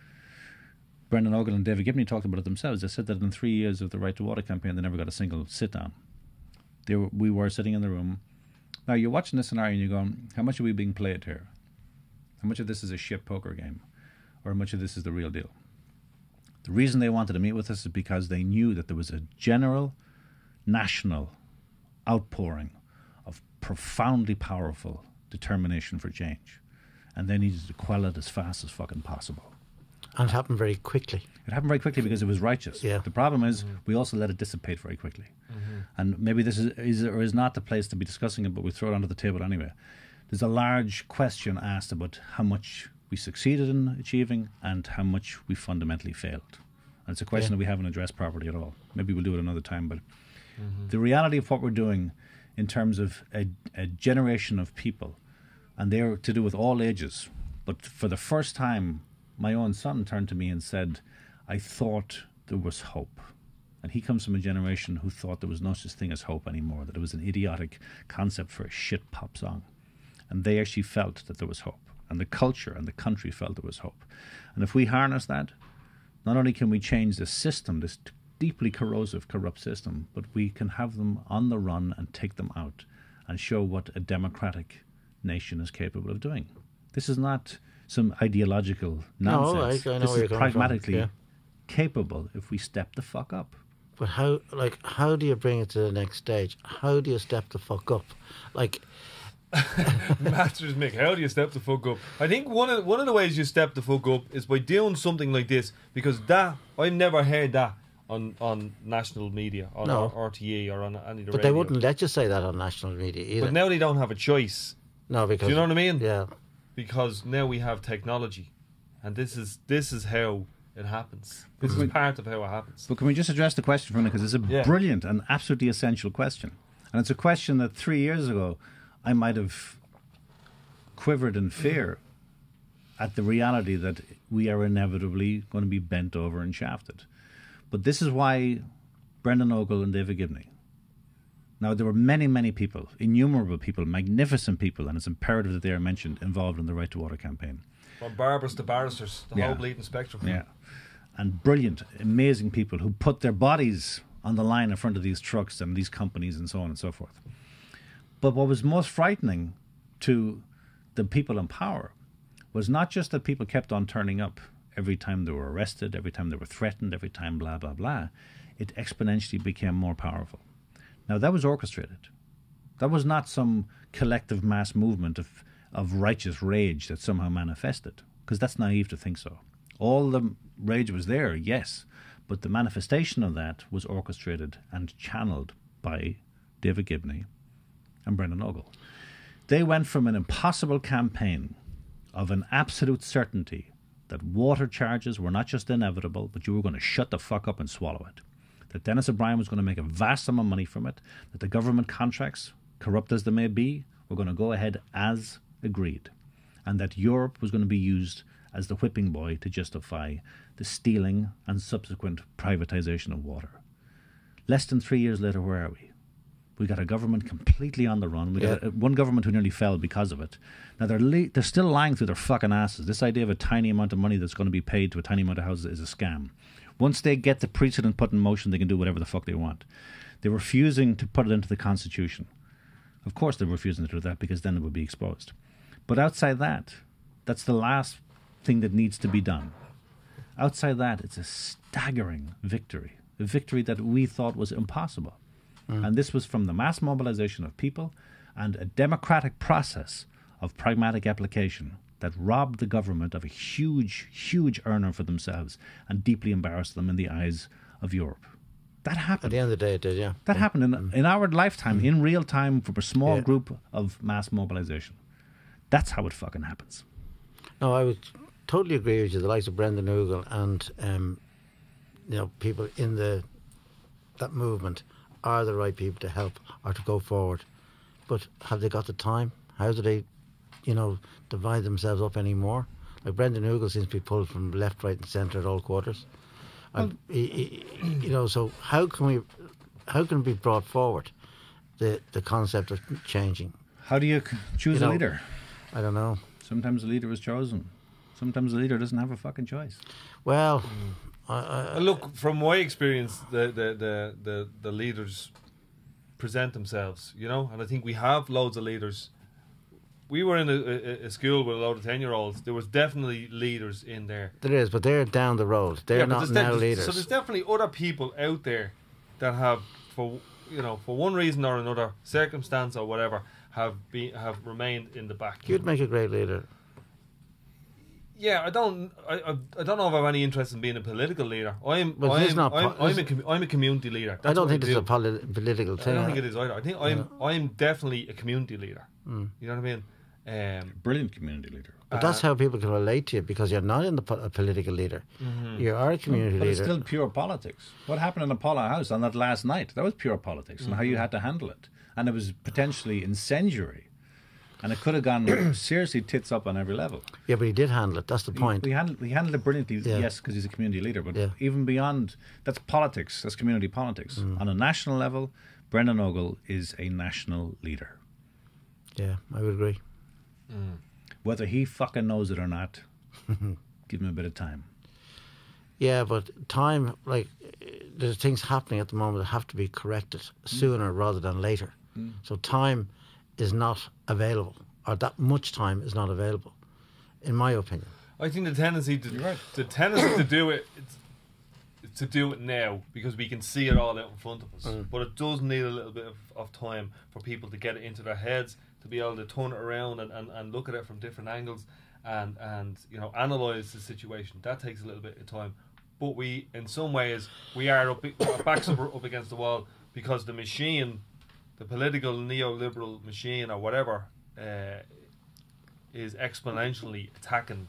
S3: Brendan Ogle and David Gibney talked about it themselves. They said that in three years of the Right to Water campaign, they never got a single sit-down. They were, we were sitting in the room. Now, you're watching this scenario and you're going, how much are we being played here? How much of this is a shit poker game? Or how much of this is the real deal? The reason they wanted to meet with us is because they knew that there was a general, national outpouring of profoundly powerful determination for change. And they needed to quell it as fast as fucking possible.
S2: And it happened very quickly.
S3: It happened very quickly because it was righteous.
S2: Yeah.
S3: The problem is
S1: mm-hmm.
S3: we also let it dissipate very quickly.
S1: Mm-hmm.
S3: And maybe this is, is or is not the place to be discussing it, but we throw it onto the table anyway. There's a large question asked about how much we succeeded in achieving and how much we fundamentally failed. And it's a question yeah. that we haven't addressed properly at all. Maybe we'll do it another time, but mm-hmm. the reality of what we're doing in terms of a, a generation of people, and they're to do with all ages, but for the first time, my own son turned to me and said, I thought there was hope. And he comes from a generation who thought there was no such thing as hope anymore, that it was an idiotic concept for a shit pop song. And they actually felt that there was hope. And the culture and the country felt there was hope. And if we harness that, not only can we change the system, this t- deeply corrosive, corrupt system, but we can have them on the run and take them out and show what a democratic nation is capable of doing. This is not some ideological nonsense.
S2: No, I, I know
S3: this
S2: where you're
S3: is
S2: coming
S3: pragmatically
S2: from. Yeah.
S3: capable if we step the fuck up.
S2: But how, like, how do you bring it to the next stage? How do you step the fuck up? Like,
S1: Mattress Mick, how do you step the fuck up? I think one of one of the ways you step the fuck up is by doing something like this, because that I've never heard that on, on national media, on
S2: no.
S1: R T E or on any of the
S2: But
S1: radio.
S2: they wouldn't let you say that on national media either.
S1: But now they don't have a choice.
S2: No, because
S1: do you know what I mean?
S2: Yeah.
S1: Because now we have technology, and this is this is how it happens. This is part of how it happens.
S3: But can we just address the question for a minute? Because it's a
S1: yeah.
S3: brilliant and absolutely essential question. And it's a question that three years ago I might have quivered in fear at the reality that we are inevitably going to be bent over and shafted. But this is why Brendan Ogle and David Gibney. Now, there were many, many people, innumerable people, magnificent people, and it's imperative that they are mentioned, involved in the Right to Water campaign.
S1: From barbers to barristers, the
S3: yeah.
S1: whole bleeding spectrum.
S3: Yeah. And brilliant, amazing people who put their bodies on the line in front of these trucks and these companies and so on and so forth. But what was most frightening to the people in power was not just that people kept on turning up every time they were arrested, every time they were threatened, every time blah, blah, blah. It exponentially became more powerful. Now, that was orchestrated. That was not some collective mass movement of, of righteous rage that somehow manifested, because that's naive to think so. All the rage was there, yes, but the manifestation of that was orchestrated and channeled by David Gibney and Brendan Ogle. They went from an impossible campaign of an absolute certainty that water charges were not just inevitable, but you were going to shut the fuck up and swallow it. That Dennis O'Brien was going to make a vast sum of money from it, that the government contracts, corrupt as they may be, were going to go ahead as agreed, and that Europe was going to be used as the whipping boy to justify the stealing and subsequent privatization of water. Less than three years later, where are we? We got a government completely on the run. We got
S2: yeah.
S3: a, one government who nearly fell because of it. Now, they're le- they're still lying through their fucking asses. This idea of a tiny amount of money that's going to be paid to a tiny amount of houses is a scam. Once they get the precedent put in motion, they can do whatever the fuck they want. They're refusing to put it into the Constitution. Of course they're refusing to do that, because then it would be exposed. But outside that, that's the last thing that needs to be done. Outside that, it's a staggering victory a victory that we thought was impossible. Mm. And this was from the mass mobilization of people and a democratic process of pragmatic application that robbed the government of a huge, huge earner for themselves and deeply embarrassed them in the eyes of Europe. That happened.
S2: At the end of the day, it did, yeah.
S3: That
S2: yeah.
S3: happened in,
S2: mm.
S3: in our lifetime, mm. in real time, for a small
S2: yeah.
S3: group of mass mobilization. That's how it fucking happens.
S2: No, I would totally agree with you. The likes of Brendan Oogle and um, you know, people in the that movement are the right people to help or to go forward. But have they got the time? How do they, you know, divide themselves up anymore? Like Brendan Oogle seems to be pulled from left, right, and centre at all quarters. Well, he, he, you know, so how can we, how can it be brought forward, the the concept of changing?
S3: How do you c- choose
S2: you
S3: a
S2: know,
S3: leader?
S2: I don't know.
S3: Sometimes a leader is chosen. Sometimes a leader doesn't have a fucking choice.
S2: Well,
S1: mm.
S2: I, I,
S1: well, look, from my experience, the, the, the, the, the leaders present themselves, you know, and I think we have loads of leaders. We were in a, a, a school with a load of ten-year-olds. There was definitely leaders in there.
S2: There is, but they're down the road. They're
S1: yeah,
S2: not
S1: now
S2: now leaders.
S1: So there's definitely other people out there that have, for you know, for one reason or another, circumstance or whatever, have been have remained in the back.
S2: You'd make a great leader.
S1: Yeah, I don't. I, I, I don't know if I have any interest in being a political leader. I'm.
S2: Well,
S1: I'm,
S2: not
S1: I'm,
S2: po-
S1: I'm, a, com- I'm a community leader. That's
S2: I don't think
S1: I
S2: this
S1: do.
S2: is a poli- political thing.
S1: I don't think it is either. I think I'm.
S2: Yeah.
S1: I'm definitely a community leader.
S2: Mm.
S1: You know what I mean? Um,
S3: Brilliant community leader.
S2: But that's
S1: uh,
S2: how people can relate to you, because you're not in the po- a political leader.
S1: Mm-hmm.
S2: You are a community
S3: but
S2: leader.
S3: it's still pure politics. What happened in Apollo House on that last night? That was pure politics, mm-hmm. and how you had to handle it. And it was potentially incendiary. And it could have gone seriously tits up on every level.
S2: Yeah, but he did handle it. That's the point.
S3: He, he, handled, he handled it brilliantly,
S2: Yeah.
S3: yes, because he's a community leader. But
S2: Yeah.
S3: even beyond, that's politics. That's community politics.
S2: Mm.
S3: On a national level, Brendan Ogle is a national leader.
S2: Yeah, I would agree.
S1: mm.
S3: Whether he fucking knows it or not, give him a bit of time.
S2: Yeah, but time, like, there's things happening at the moment that have to be corrected sooner mm. rather than later. Mm. So time is not available, or that much time is not available, in my opinion.
S1: I think the tendency to right. the tendency to do it it's to do it now, because we can see it all out in front of us. Mm. But it does need a little bit of, of time for people to get it into their heads, to be able to turn it around and, and, and look at it from different angles and, and you know analyse the situation. That takes a little bit of time. But we, in some ways, we are up, our backs up, up against the wall, because the machine, the political neoliberal machine or whatever, uh, is exponentially attacking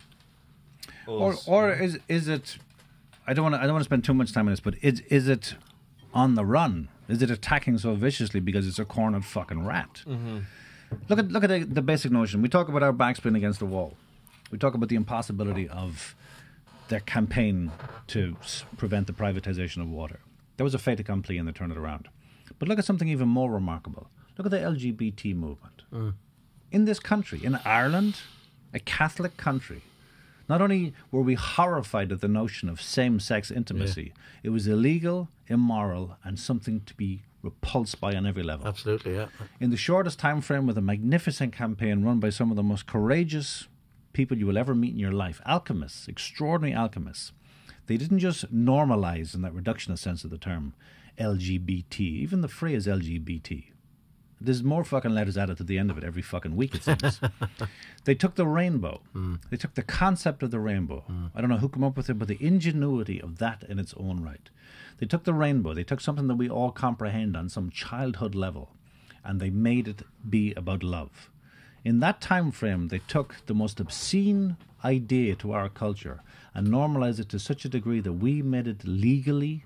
S1: us.
S3: Or, or is is it? I don't want to. I don't want to spend too much time on this, but is is it on the run? Is it attacking so viciously because it's a cornered fucking rat?
S1: Mm-hmm.
S3: Look at look at the, the basic notion. We talk about our backs being against the wall. We talk about the impossibility of their campaign to s- prevent the privatization of water. There was a fait accompli, and they turned it around. But look at something even more remarkable. Look at the L G B T movement. Mm. In this country, in Ireland, a Catholic country, not only were we horrified at the notion of same-sex intimacy, yeah. it was illegal, immoral, and something to be repulsed by on every level.
S2: Absolutely, yeah.
S3: In the shortest time frame, with a magnificent campaign run by some of the most courageous people you will ever meet in your life, alchemists, extraordinary alchemists, they didn't just normalize, in that reductionist sense of the term, L G B T, even the phrase L G B T. There's more fucking letters added to the end of it every fucking week, it seems. They took the rainbow. Mm. They took the concept of the rainbow. Mm. I don't know who came up with it, but the ingenuity of that in its own right. They took the rainbow. They took something that we all comprehend on some childhood level, and they made it be about love. In that time frame, they took the most obscene idea to our culture and normalized it to such a degree that we made it legally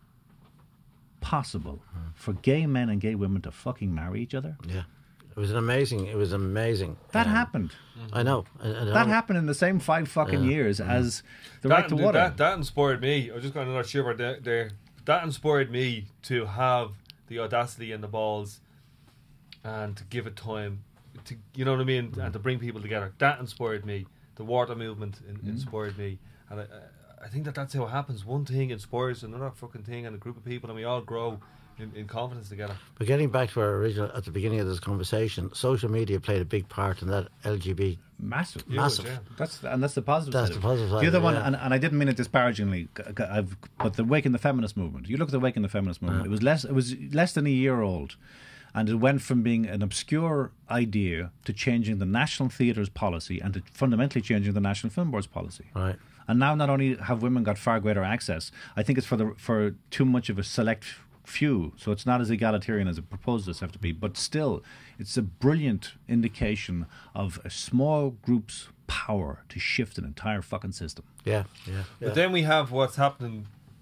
S3: possible mm. for gay men and gay women to fucking marry each other.
S2: Yeah. It was an amazing, it was amazing.
S3: That
S2: um,
S3: happened.
S2: Mm-hmm. I know. I, I
S3: that happened in the same five fucking yeah. years mm. as the
S1: that,
S3: right to water.
S1: That, that inspired me. I just got another shiver there, there. That inspired me to have the audacity and the balls and to give it time. To, you know what I mean? Mm. And to bring people together. That inspired me. The water movement in, mm. inspired me. And I, I think that that's how it happens. One thing inspires another fucking thing, and a group of people, and we all grow in, in confidence together.
S2: But getting back to our original, at the beginning of this conversation, social media played a big part in that L G B T.
S3: Massive,
S1: Huge,
S2: Massive.
S1: yeah.
S3: That's and that's the positive.
S2: That's
S3: side
S2: the
S3: of it.
S2: positive side
S3: The other
S2: of it,
S3: one,
S2: yeah.
S3: and, and I didn't mean it disparagingly. I've, but the Awaken the Feminist movement. You look at the Awaken the Feminist movement.
S2: Yeah.
S3: It was less. It was less than a year old, and it went from being an obscure idea to changing the National Theatre's policy and to fundamentally changing the National Film Board's policy.
S2: Right.
S3: And now, not only have women got far greater access, I think it's for the for too much of a select few. So it's not as egalitarian as it proposes have to be. But still, it's a brilliant indication of a small group's power to shift an entire fucking system.
S2: Yeah, yeah. yeah.
S1: But then we have what's happening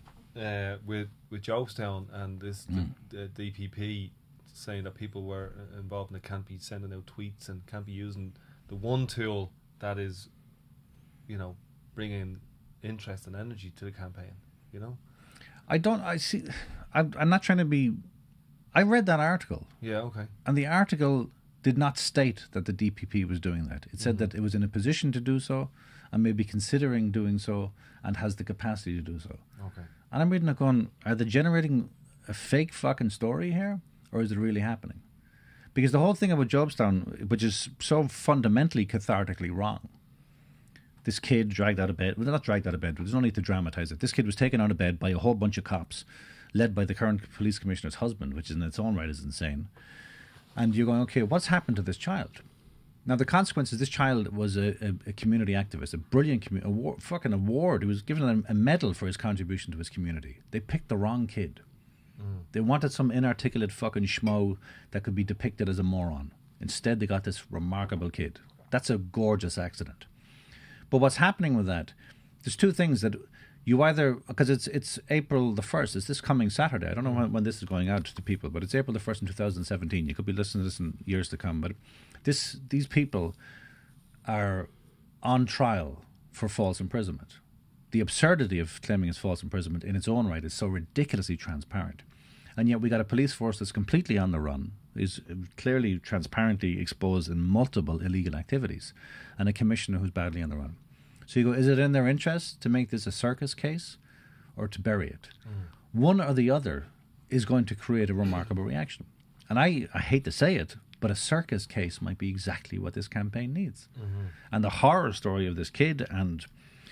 S1: uh, with with Jobestown and this
S3: Mm.
S1: the, the D P P saying that people were uh, involved and can't be sending out tweets and can't be using the one tool that is, you know, bringing interest and energy to the campaign. You know.
S3: I don't. I see. I'm, I'm not trying to be. I read that article,
S1: Yeah. Okay.
S3: and the article did not state that the D P P was doing that. It said
S1: Mhm.
S3: that it was in a position to do so, and maybe considering doing so, and has the capacity to do so.
S1: Okay.
S3: And I'm reading it going, are they generating a fake fucking story here? Or is it really happening? Because the whole thing about Jobestown, which is so fundamentally cathartically wrong, this kid dragged out of bed, well, not dragged out of bed, there's no need to dramatise it. This kid was taken out of bed by a whole bunch of cops, led by the current police commissioner's husband, which in its own right is insane. And you're going, okay, what's happened to this child? Now, the consequence is this child was a, a, a community activist, a brilliant commu- award, fucking award. He was given a, a medal for his contribution to his community. They picked the wrong kid.
S1: Mm.
S3: They wanted some inarticulate fucking schmo that could be depicted as a moron. Instead, they got this remarkable kid. That's a gorgeous accident. But what's happening with that, there's two things that you either, because it's it's April the first, it's this coming Saturday. I don't know when, when this is going out to people, but it's April the first in two thousand seventeen. You could be listening to this in years to come. But this these people are on trial for false imprisonment. The absurdity of claiming it's false imprisonment in its own right is so ridiculously transparent. And yet we got a police force that's completely on the run, is clearly transparently exposed in multiple illegal activities, and a commissioner who's badly on the run. So you go, is it in their interest to make this a circus case or to bury it? Mm. One or the other is going to create a remarkable reaction. And I, I hate to say it, but a circus case might be exactly what this campaign needs. Mm-hmm. And the horror story of this kid and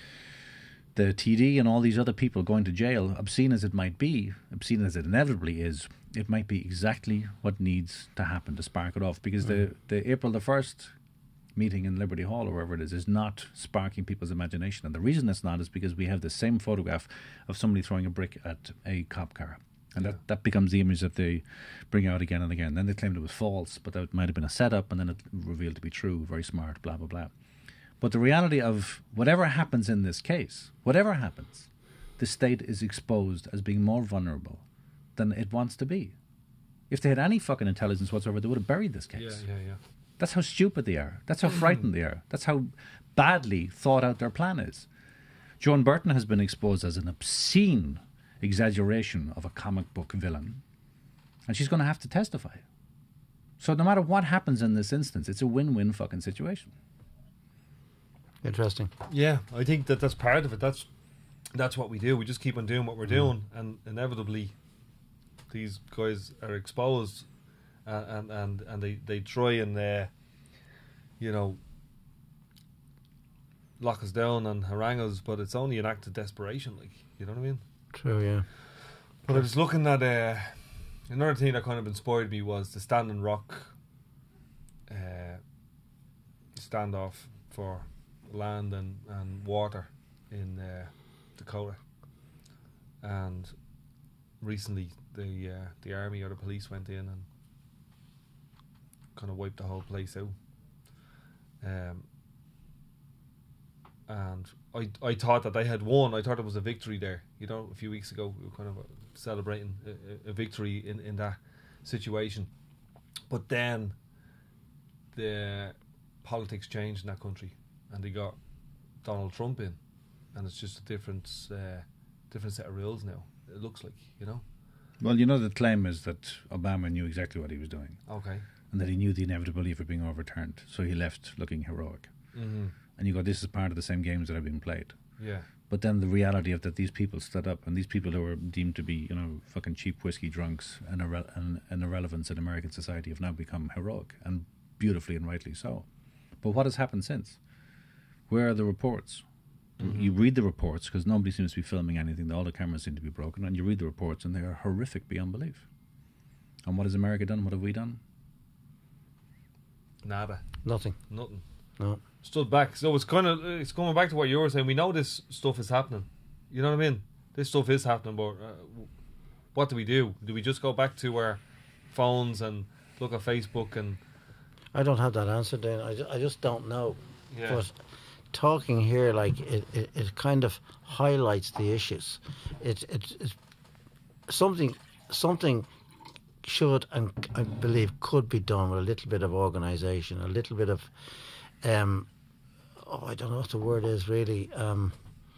S3: the T D and all these other people going to jail, obscene as it might be, obscene as it inevitably is, it might be exactly what needs to happen to spark it off. Because mm. the, the April the first meeting in Liberty Hall or wherever it is is not sparking people's imagination. And the reason it's not is because we have the same photograph of somebody throwing a brick at a cop car. And yeah. that, that becomes the image that they bring out again and again. Then they claimed it was false, but that might have been a setup, and then it revealed to be true, very smart, blah, blah, blah. But the reality of whatever happens in this case, whatever happens, the state is exposed as being more vulnerable than it wants to be. If they had any fucking intelligence whatsoever, they would have buried this case.
S1: Yeah, yeah, yeah.
S3: That's how stupid they are. That's how frightened they are. That's how badly thought out their plan is. Joan Burton has been exposed as an obscene exaggeration of a comic book villain, and she's going to have to testify. So no matter what happens in this instance, it's a win-win fucking situation.
S2: Interesting.
S1: Yeah, I think that that's part of it. That's that's what we do. We just keep on doing what we're doing, and inevitably these guys are exposed, uh, and and and they they try and uh, you know, lock us down and harangue us, but it's only an act of desperation, like, you know what I mean?
S2: True, yeah.
S1: But I was looking at uh, another thing that kind of inspired me was the Standing Rock uh, standoff for land and, and water in uh, Dakota. And recently the uh, the army or the police went in and kind of wiped the whole place out. Um, and I I thought that they had won. I thought it was a victory there. You know, a few weeks ago we were kind of celebrating a, a victory in, in that situation. But then the politics changed in that country, and they got Donald Trump in, and it's just a different uh, different set of rules now. It looks like, you know.
S3: Well, you know, the claim is that Obama knew exactly what he was doing.
S1: Okay.
S3: And that he knew the inevitability of it being overturned, so he left looking heroic.
S1: Mm-hmm.
S3: And you go, this is part of the same games that have been played.
S1: Yeah.
S3: But then the reality of that these people stood up, and these people who were deemed to be, you know, fucking cheap whiskey drunks and, irre- and, and irrelevance in American society have now become heroic, and beautifully and rightly so. But what has happened since? Where are the reports? Mm-hmm. You read the reports, because nobody seems to be filming anything. All the cameras seem to be broken, and you read the reports, and they are horrific beyond belief. And what has America done? What have we done?
S1: Nada.
S2: Nothing.
S1: Nothing.
S2: No.
S1: Stood back. So it's kind of it's going back to what you were saying. We know this stuff is happening. You know what I mean? This stuff is happening, but uh, what do we do? Do we just go back to our phones and look at Facebook? And
S2: I don't have that answer, Dan. I, ju- I just don't know.
S1: Yeah.
S2: But talking here, like it, it, it kind of highlights the issues. It, it, it's something something should and I believe could be done with a little bit of organisation, a little bit of um, oh, I don't know what the word is really. Um,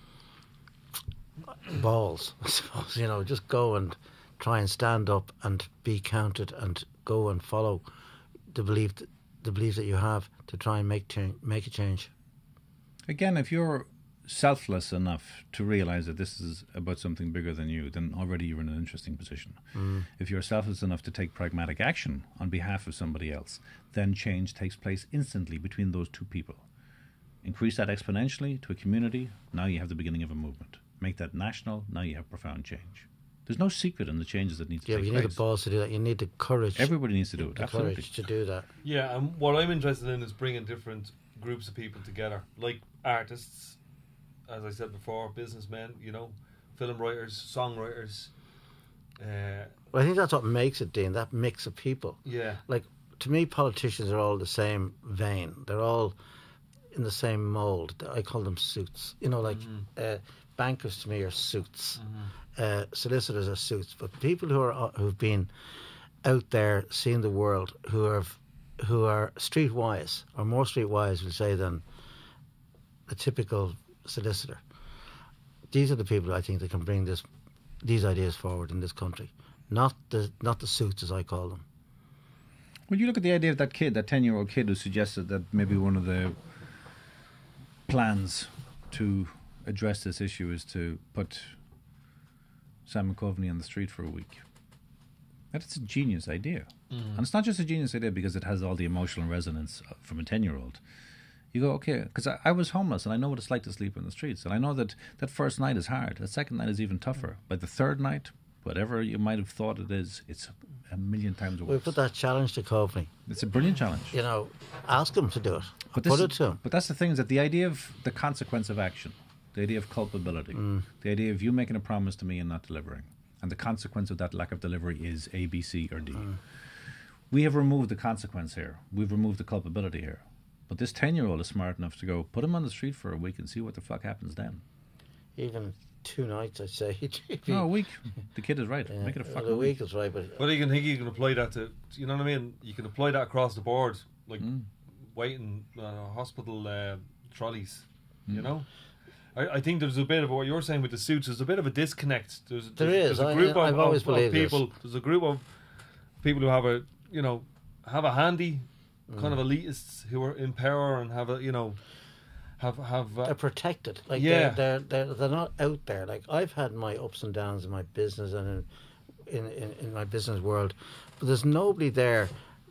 S2: balls, I suppose. You know, just go and try and stand up and be counted, and go and follow the belief, that, the beliefs that you have to try and make change, make a change.
S3: Again, if you're selfless enough to realise that this is about something bigger than you, then already you're in an interesting position.
S2: Mm.
S3: If you're selfless enough to take pragmatic action on behalf of somebody else, then change takes place instantly between those two people. Increase that exponentially to a community, now you have the beginning of a movement. Make that national, now you have profound change. There's no secret in the changes that need to
S2: yeah,
S3: take
S2: you
S3: place.
S2: need the balls to do that. You need the courage.
S3: Everybody needs to do it,
S2: the
S3: absolutely.
S2: courage to do that.
S1: yeah, and what I'm interested in is bringing different groups of people together, like artists, as I said before, businessmen, you know, film writers, songwriters. Uh,
S2: Well, I think that's what makes it, Dean, that mix of people.
S1: yeah,
S2: Like, to me, politicians are all the same vein. They're all in the same mould. I call them suits. You know, like
S1: Mhm.
S2: uh, bankers to me are suits.
S1: Mhm.
S2: Uh, solicitors are suits. But people who are uh, who've been out there seeing the world, who are who are streetwise, or more streetwise, we'll say, than a typical solicitor. These are the people I think that can bring this these ideas forward in this country. Not the not the suits, as I call them.
S3: When you look at the idea of that kid, that ten-year-old kid who suggested that maybe one of the plans to address this issue is to put Sam McCovney on the street for a week. That's a genius idea.
S1: Mm.
S3: And it's not just a genius idea because it has all the emotional resonance from a ten-year-old. You go, okay, because I, I was homeless and I know what it's like to sleep in the streets. And I know that that first night is hard. The second night is even tougher. By the third night, whatever you might have thought it is, it's a million times worse.
S2: We put that challenge to Coveney.
S3: It's a brilliant challenge.
S2: You know, ask him to do it.
S3: But
S2: Put
S3: this
S2: it
S3: is-
S2: to him.
S3: But that's the thing, is that the idea of the consequence of action, the idea of culpability,
S2: Mm.
S3: the idea of you making a promise to me and not delivering, and the consequence of that lack of delivery is A, B, C, or D.
S2: Mm.
S3: We have removed the consequence here. We've removed the culpability here. But this ten-year-old is smart enough to go, put him on the street for a week and see what the fuck happens then.
S2: Even two nights, I'd say.
S3: No, a week. The kid is right.
S2: Yeah,
S3: Make it a
S2: well,
S3: fucking
S2: a
S3: week.
S2: week is right, but
S1: But you can think you can apply that to, you know what I mean? You can apply that across the board, like
S3: Mm.
S1: waiting uh, hospital uh, trolleys. You
S3: Mm.
S1: know, I, I think there's a bit of what you're saying with the suits. There's a bit of a disconnect. There's,
S2: There
S1: there's,
S2: is.
S1: There's a
S2: I-
S1: group of,
S2: I've always
S1: of, of
S2: believed this.
S1: people. There's a group of people who have a, you know, have a handy, kind
S2: Mm.
S1: of elitists who are in power and have a, you know, have have. Uh,
S2: they're protected. Like
S1: Yeah.
S2: they're, they're they're they're not out there. Like I've had my ups and downs in my business and in in, in, in my business world, but there's nobody there.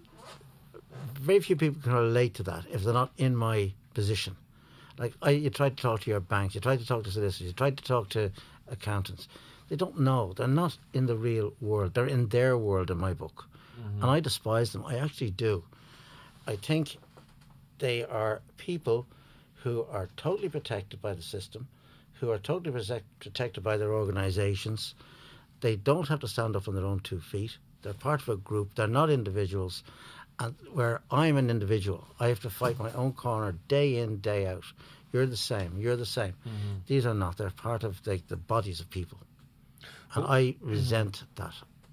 S2: Very few people can relate to that if they're not in my position. Like I, you try to talk to your banks, you try to talk to solicitors, you try to talk to accountants. They don't know. They're not in the real world. They're in their world in my book,
S1: Mhm.
S2: and I despise them. I actually do. I think they are people who are totally protected by the system, who are totally protect, protected by their organisations. They don't have to stand up on their own two feet. They're part of a group. They're not individuals. And where I'm an individual, I have to fight my own corner day in, day out. You're the same. You're the same.
S1: Mhm.
S2: These are not. They're part of the, the bodies of people. And I resent that.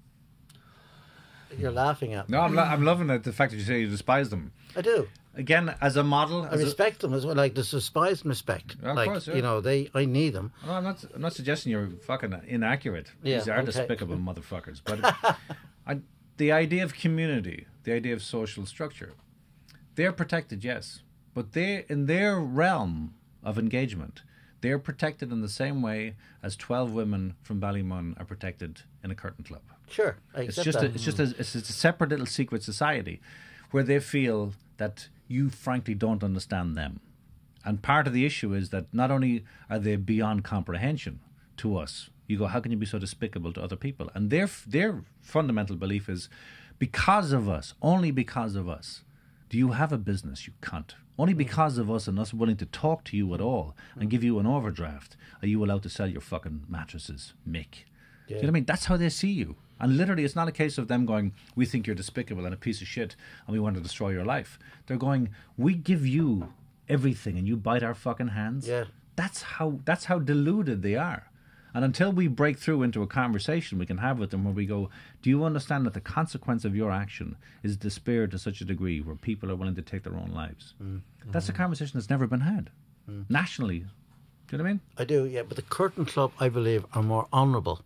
S2: You're laughing at me.
S3: No, I'm, lo- I'm loving it, the fact that you say you despise them.
S2: I do.
S3: Again, as a model.
S2: I
S3: As a,
S2: respect them as well. Like, there's despise and respect.
S3: Yeah, of
S2: like,
S3: course, yeah.
S2: you know, they. I need them.
S3: no, I'm not. I'm not suggesting you're fucking inaccurate.
S2: Yeah,
S3: These are
S2: okay.
S3: despicable motherfuckers. But I, the idea of community, the idea of social structure, they're protected, yes, but they in their realm of engagement, They're protected in the same way as twelve women from Ballymun are protected in a curtain club.
S2: Sure, I
S3: It's
S2: accept
S3: just
S2: that.
S3: a, it's just a, it's a separate little secret society where they feel that you frankly don't understand them. And part of the issue is that not only are they beyond comprehension to us, you go, how can you be so despicable to other people? And their their fundamental belief is, because of us, only because of us, do you have a business, you cunt. Only because of us and us willing to talk to you at all and give you an overdraft are you allowed to sell your fucking mattresses, Mick. Yeah. Do you know what I mean? That's how they see you. And literally, it's not a case of them going, we think you're despicable and a piece of shit and we want to destroy your life. They're going, we give you everything and you bite our fucking hands.
S2: Yeah.
S3: That's how that's how deluded they are. And until we break through into a conversation we can have with them where we go, do you understand that the consequence of your action is despair to such a degree where people are willing to take their own lives? Mm. That's a conversation that's never been had. Mm. Nationally. Do you know what I mean?
S2: I do, yeah. But the Curtain Club, I believe, are more honourable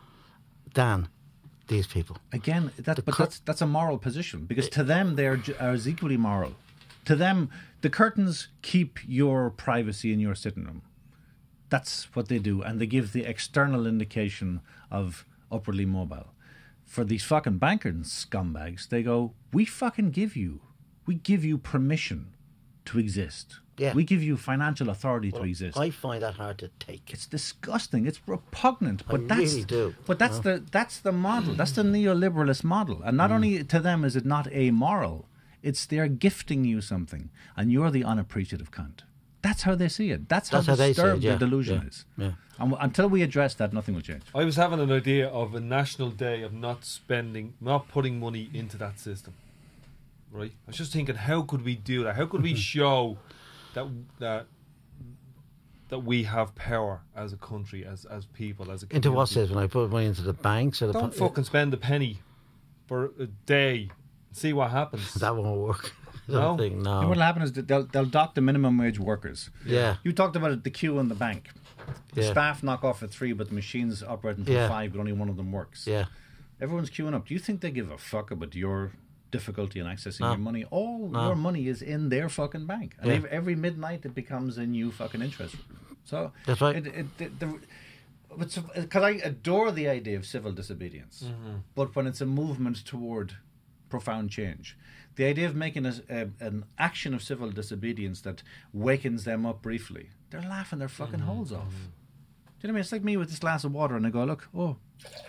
S2: than these people.
S3: Again, that, but
S2: cur-
S3: that's that's a moral position, because to them they are, are as equally moral. To them, the curtains keep your privacy in your sitting room. That's what they do, and they give the external indication of upwardly mobile. For these fucking bankers scumbags, they go, we fucking give you, we give you permission to exist.
S2: Yeah.
S3: We give you financial authority
S2: well,
S3: to exist.
S2: I find that hard to take.
S3: It's disgusting. It's repugnant. But
S2: I
S3: that's
S2: really do.
S3: But that's
S2: no.
S3: the that's the model. That's the neoliberalist model. And not mm. only to them is it not amoral, it's they're gifting you something, and you're the unappreciative cunt. That's how they see it. That's how
S2: That's how
S3: disturbed
S2: they see it, yeah.
S3: their delusion
S2: yeah.
S3: is.
S2: Yeah.
S3: And w- until we address that, nothing will change.
S1: I was having an idea of a national day of not spending, not putting money into that system. Right? I was just thinking, how could we do that? How could we show that that that we have power as a country, as as people, as a community?
S2: Into what system? I put money into the banks or the
S1: Don't
S2: po-
S1: fucking spend a penny for a day. See what happens.
S2: That won't work. I
S1: No.
S2: don't think, no.
S3: And what'll happen is that they'll they'll dock the minimum wage workers.
S2: Yeah.
S3: You talked about it, the queue in the bank. The
S2: Yeah.
S3: staff knock off at three, but the machines operate until
S2: Yeah.
S3: five, but only one of them works.
S2: Yeah.
S3: Everyone's queuing up. Do you think they give a fuck about your difficulty in accessing
S2: No.
S3: your money? All
S2: No.
S3: your money is in their fucking bank. And
S2: Yeah.
S3: every, every midnight it becomes a new fucking interest. So
S2: That's right.
S3: It, it, it, the, because I adore the idea of civil disobedience,
S1: Mm-hmm.
S3: but when it's a movement toward profound change, the idea of making a, a, an action of civil disobedience that wakens them up briefly, they're laughing their fucking
S1: Mm-hmm.
S3: holes off. Do you know what I mean? It's like me with this glass of water, and I go, look, oh,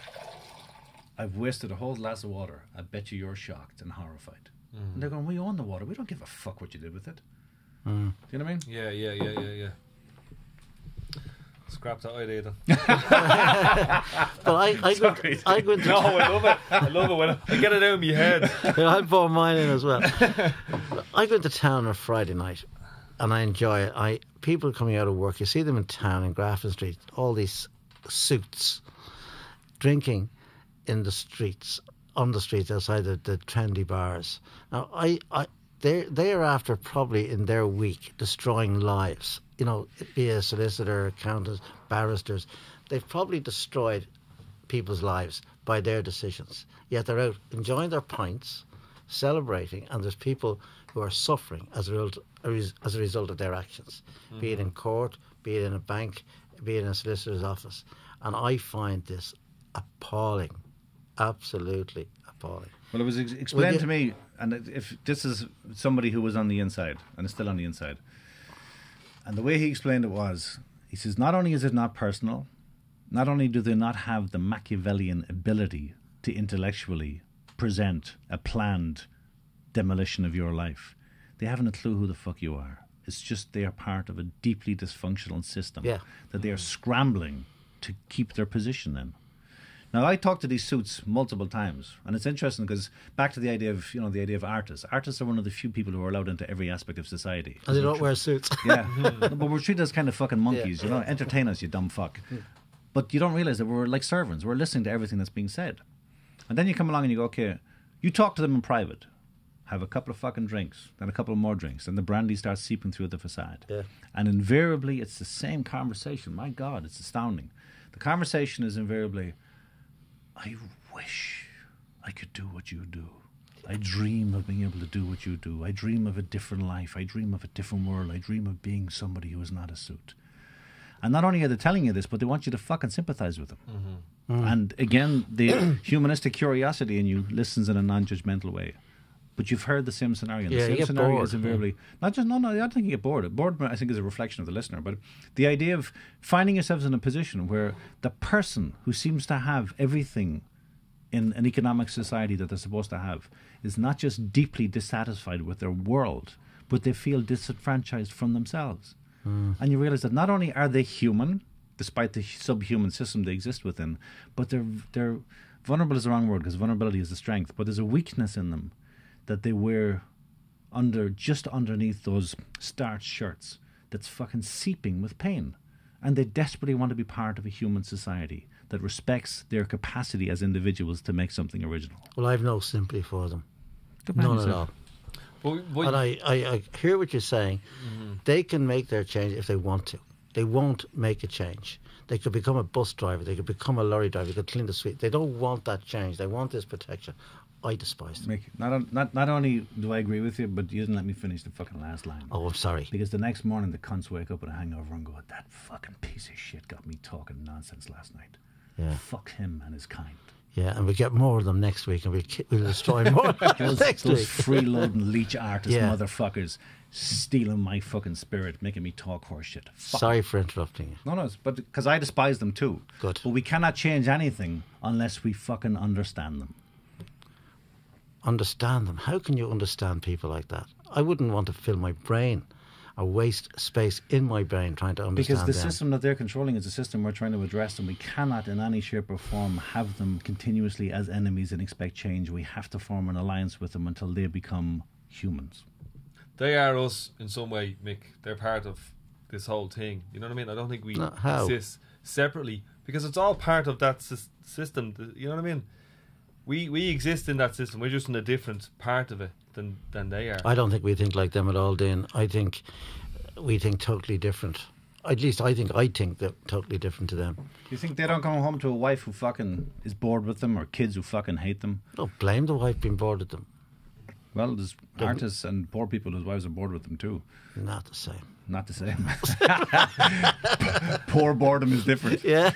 S3: I've wasted a whole glass of water. I bet you you're shocked and horrified.
S1: Mm-hmm.
S3: And they're going, we own the water. We don't give a fuck what you did with it.
S2: Mm.
S3: Do you know what I mean?
S1: Yeah, yeah, yeah, yeah, yeah. Scrap that idea then.
S2: But I, I, go,
S3: Sorry.
S2: I go into
S1: No, I love it. I love it when I, I get it out of my head.
S2: I bought mine in as well. I go into town on a Friday night and I enjoy it. I people coming out of work, you see them in town in Grafton Street, all these suits, drinking in the streets, on the streets outside the, the trendy bars. Now, I, I, they're, they're after probably in their week destroying lives. You know, be a solicitor, accountants, barristers. They've probably destroyed people's lives by their decisions. Yet they're out enjoying their pints, celebrating, and there's people who are suffering as a result, as a result of their actions, mm-hmm. be it in court, be it in a bank, be it in a solicitor's office. And I find this appalling, absolutely appalling.
S3: Well, it was ex- explained
S2: you-
S3: to me, and if this is somebody who was on the inside and is still on the inside, and the way he explained it was, he says, not only is it not personal, not only do they not have the Machiavellian ability to intellectually present a planned demolition of your life, they haven't a clue who the fuck you are. It's just they are part of a deeply dysfunctional system
S2: Yeah.
S3: that they are scrambling to keep their position in. Now, I talked to these suits multiple times, and it's interesting because back to the idea of, you know, the idea of artists. Artists are one of the few people who are allowed into every aspect of society.
S2: And they don't wear suits.
S3: Yeah, but we're treated as kind of fucking monkeys,
S2: Yeah.
S3: you know. Entertain us, you dumb fuck. But you don't realise that we're like servants. We're listening to everything that's being said. And then you come along and you go, okay, you talk to them in private, have a couple of fucking drinks, then a couple of more drinks, and the brandy starts seeping through the facade.
S2: Yeah.
S3: And invariably, it's the same conversation. My God, it's astounding. The conversation is invariably, I wish I could do what you do. I dream of being able to do what you do. I dream of a different life. I dream of a different world. I dream of being somebody who is not a suit. And not only are they telling you this, but they want you to fucking sympathise with them.
S1: Mm-hmm.
S3: Mm. And again, the humanistic curiosity in you listens in a non-judgmental way. But you've heard the same scenario. And
S2: Yeah,
S3: the
S2: you
S3: same
S2: get
S3: scenario
S2: bored.
S3: is invariably not just no, no. I don't think you get bored. Bored, I think, is a reflection of the listener. But the idea of finding yourselves in a position where the person who seems to have everything in an economic society that they're supposed to have is not just deeply dissatisfied with their world, but they feel disenfranchised from themselves. Mm. And you realize that not only are they human, despite the subhuman system they exist within, but they're they're vulnerable is the wrong word because vulnerability is a strength. But there's a weakness in them that they wear under just underneath those starched shirts that's fucking seeping with pain. And they desperately want to be part of a human society that respects their capacity as individuals to make something original.
S2: Well, I've no sympathy for them.
S3: Good man,
S2: None at
S3: yourself.
S2: all.
S1: But, but,
S2: And I, I, I hear what you're saying.
S1: mm-hmm.
S2: They can make their change if they want to. They won't make a change. They could become a bus driver. They could become a lorry driver. They could clean the street. They don't want that change. They want this protection. I despise them.
S3: Mick, not, on, not not only do I agree with you, but you didn't let me finish the fucking last line.
S2: Oh, I'm sorry.
S3: Because the next morning the cunts wake up with a hangover and go, that fucking piece of shit got me talking nonsense last night.
S2: Yeah.
S3: Fuck him and his kind.
S2: Yeah, and we get more of them next week, and we'll, ki- we'll destroy more
S3: Those,
S2: next
S3: those
S2: week.
S3: freeloading leech artist
S2: Yeah.
S3: motherfuckers stealing my fucking spirit, making me talk horse shit. Fuck
S2: Sorry for interrupting you.
S3: No, no, it's, but because I despise them too.
S2: Good.
S3: But we cannot change anything unless we fucking understand them.
S2: Understand them. How can you understand people like that? I wouldn't want to fill my brain or waste space in my brain trying to understand
S3: Because the
S2: them.
S3: system that they're controlling is a system we're trying to address, and we cannot in any shape or form have them continuously as enemies and expect change. We have to form an alliance with them until they become humans.
S1: they are us in some way, Mick. They're part of this whole thing. You know what I mean? I don't think we
S2: No, how?
S1: exist separately because it's all part of that sys- system. th- You know what I mean? We we exist in that system. We're just in a different part of it than, than they are.
S2: I don't think we think like them at all, Dean. I think we think totally different. At least I think I think they're totally different to them.
S3: You think they don't come home to a wife who fucking is bored with them or kids who fucking hate them?
S2: Don't blame the wife being bored with them.
S3: Well, there's artists and poor people whose wives are bored with them too.
S2: Not the same.
S3: Not the same. Poor boredom is different.
S2: Yeah.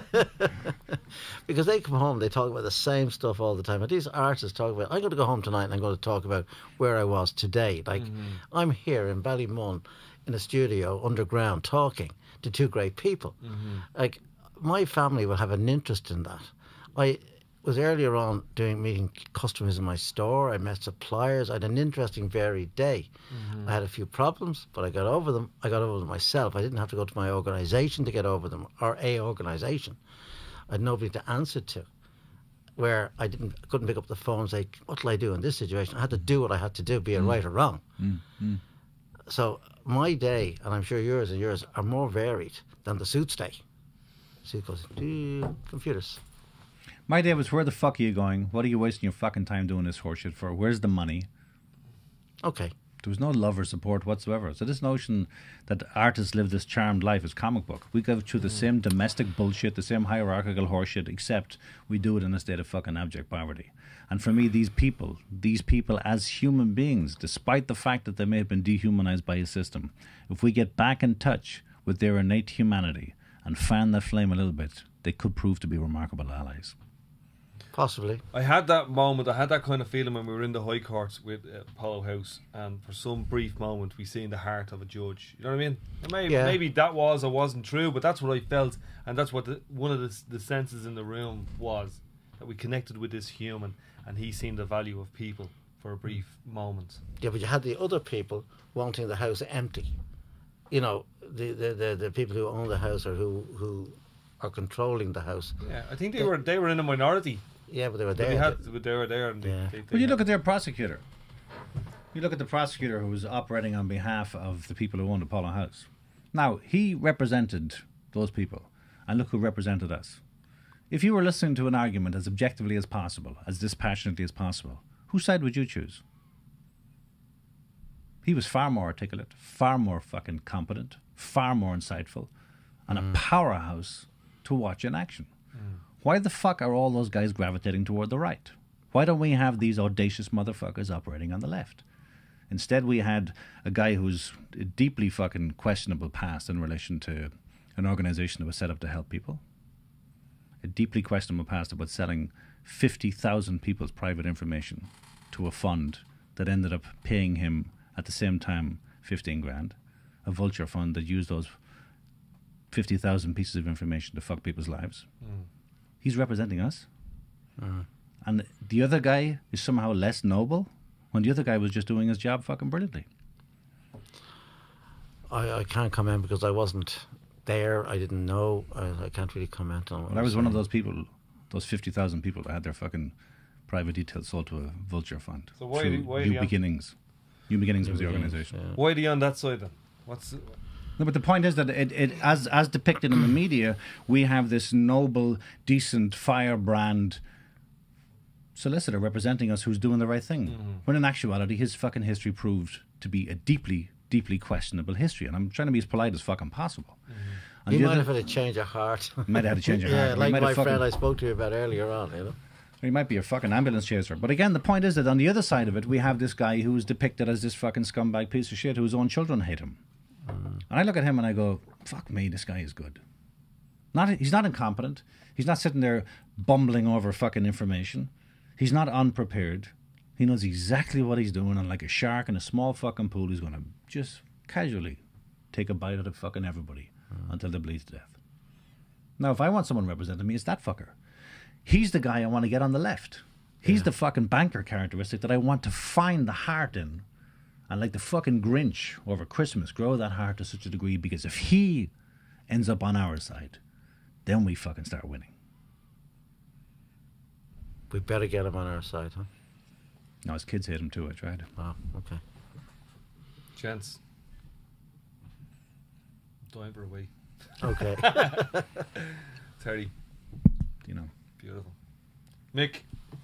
S2: Because they come home, they talk about the same stuff all the time. And these artists talk about, I'm going to go home tonight and I'm going to talk about where I was today. Like,
S1: Mm-hmm.
S2: I'm here in Ballymun in a studio underground talking to two great people.
S1: Mm-hmm.
S2: Like, my family will have an interest in that. I was earlier on doing meeting customers in my store. I met suppliers. I had an interesting, varied day.
S1: Mm-hmm.
S2: I had a few problems, but I got over them. I got over them myself. I didn't have to go to my organisation to get over them, or a organisation. I had nobody to answer to. Where I didn't, couldn't pick up the phone and say, "What will I do in this situation?" I had to do what I had to do, be it right or wrong.
S3: Mm-hmm.
S2: So my day, and I'm sure yours and yours, are more varied than the suit's day. Suit goes, "Do computers."
S3: My day was, where the fuck are you going? What are you wasting your fucking time doing this horseshit for? Where's the money?
S2: Okay.
S3: There was no love or support whatsoever. So this notion that artists live this charmed life is comic book. We go through the same domestic bullshit, the same hierarchical horseshit, except we do it in a state of fucking abject poverty. And for me, these people, these people as human beings, despite the fact that they may have been dehumanized by a system, if we get back in touch with their innate humanity and fan that flame a little bit, they could prove to be remarkable allies.
S2: Possibly.
S1: I had that moment, I had that kind of feeling when we were in the High Courts with uh, Apollo House, and for some brief moment we seen the heart of a judge. You know what I mean? And maybe,
S2: Yeah.
S1: maybe that was or wasn't true, but that's what I felt, and that's what the, one of the, the senses in the room was, that we connected with this human, and he seen the value of people for a brief moment.
S2: Yeah, but you had the other people wanting the house empty. You know, the the, the, the people who own the house or who, who are controlling the house.
S1: Yeah, I think they were they were in a minority.
S2: Yeah, but they were
S1: But
S2: there.
S1: they had, they were there, and they,
S2: Yeah.
S1: they, they
S3: But you
S1: had-
S3: look at their prosecutor. You look at the prosecutor who was operating on behalf of the people who owned Apollo House. Now, he represented those people, and look who represented us. If you were listening to an argument as objectively as possible, as dispassionately as possible, whose side would you choose? He was far more articulate, far more fucking competent, far more insightful, and a powerhouse to watch in action. Why the fuck are all those guys gravitating toward the right? Why don't we have these audacious motherfuckers operating on the left? Instead, we had a guy who's a deeply fucking questionable past in relation to an organisation that was set up to help people. A deeply questionable past about selling fifty thousand people's private information to a fund that ended up paying him at the same time fifteen grand. A vulture fund that used those fifty thousand pieces of information to fuck people's lives. Mm. He's representing us. Mm. And the other guy is somehow less noble when the other guy was just doing his job fucking brilliantly.
S2: I, I can't comment because I wasn't there. I didn't know. I, I can't really comment on what
S3: well, I was
S2: saying.
S3: one of those people, those fifty thousand people that had their fucking private details sold to a vulture fund.
S1: So why do, why
S3: New Beginnings. New Beginnings
S2: New
S3: was the
S2: Beginnings,
S3: organisation.
S1: Yeah. Why are you on that side then? What's it?
S3: No, but the point is that it, it as as depicted in the media, we have this noble, decent, firebrand solicitor representing us who's doing the right thing. Mm-hmm. When in actuality, his fucking history proved to be a deeply, deeply questionable history. And I'm trying to be as polite as fucking possible.
S2: Mm-hmm. He might have had a change of heart.
S3: Might have had a change of
S2: yeah,
S3: heart.
S2: like my
S3: fucking,
S2: friend I spoke to you about earlier on, you know.
S3: He might be a fucking ambulance chaser. But again, the point is that on the other side of it, we have this guy who is depicted as this fucking scumbag piece of shit whose own children hate him. Mm. And I look at him and I go, fuck me, this guy is good. Not He's not incompetent. He's not sitting there bumbling over fucking information. He's not unprepared. He knows exactly what he's doing, and like a shark in a small fucking pool, he's going to just casually take a bite out of fucking everybody mm. until they bleed to death. Now, if I want someone representing me, it's that fucker. He's the guy I want to get on the left. He's yeah. the fucking banker characteristic that I want to find the heart in. And like the fucking Grinch over Christmas, grow that heart to such a degree, because if he ends up on our side, then we fucking start winning.
S2: We better get him on our side, huh?
S3: No, his kids hate him too, I tried.
S2: Oh, okay.
S1: Chance. Diver away.
S2: Okay.
S1: Terry.
S3: You know.
S1: Beautiful. Mick.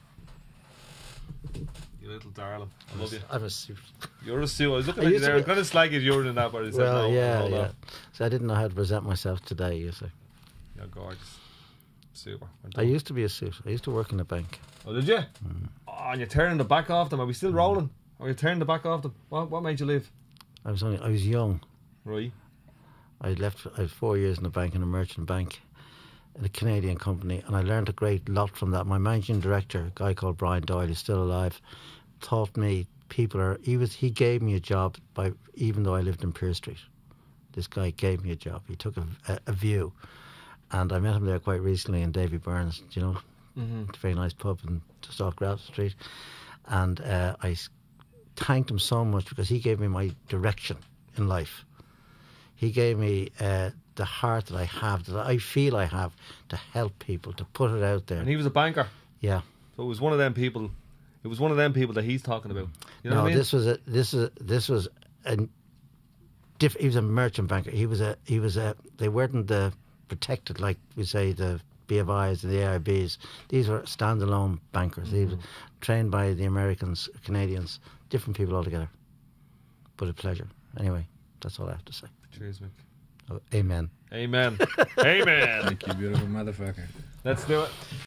S1: You little darling. I love you.
S2: I'm a suit.
S1: You're a suit. I was looking at you there. I was going to slag his urine in that, but I said
S2: well,
S1: no.
S2: yeah,
S1: no,
S2: yeah.
S1: no.
S2: So I didn't know how to present myself today, you see.
S1: You're gorgeous. Super.
S2: I used to be a suit. I used to work in a bank.
S1: Oh, did you? Mm. Oh, and you're turning the back off them. Are we still rolling? Are you turning the back off them? What, what made you leave?
S2: I was only. I was young.
S1: Right.
S2: I left. I had four years in a bank, in a merchant bank, in a Canadian company, and I learned a great lot from that. My managing director, a guy called Brian Doyle, is still alive, taught me people are. He was. He gave me a job by even though I lived in Pearse Street. This guy gave me a job. He took a, a, a view. And I met him there quite recently in Davy Burns, you know, mm-hmm. It's a very nice pub in just off Grafton Street. And uh, I thanked him so much because he gave me my direction in life. He gave me uh, the heart that I have, that I feel I have, to help people, to put it out there.
S1: And he was a banker.
S2: Yeah.
S1: So it was one of them people. It was one of them people that he's talking about. You know
S2: no,
S1: what I mean?
S2: this was a this is this was a diff, he was a merchant banker. He was a he was a. They weren't the protected, like we say, the B F Is and the A I Bs. These were standalone bankers. Mm-hmm. They were trained by the Americans, Canadians, different people altogether. But a pleasure. Anyway, that's all I have to say.
S1: Cheers, Mick.
S2: Oh, amen.
S1: Amen. Amen.
S3: Thank you, beautiful motherfucker.
S1: Let's do it.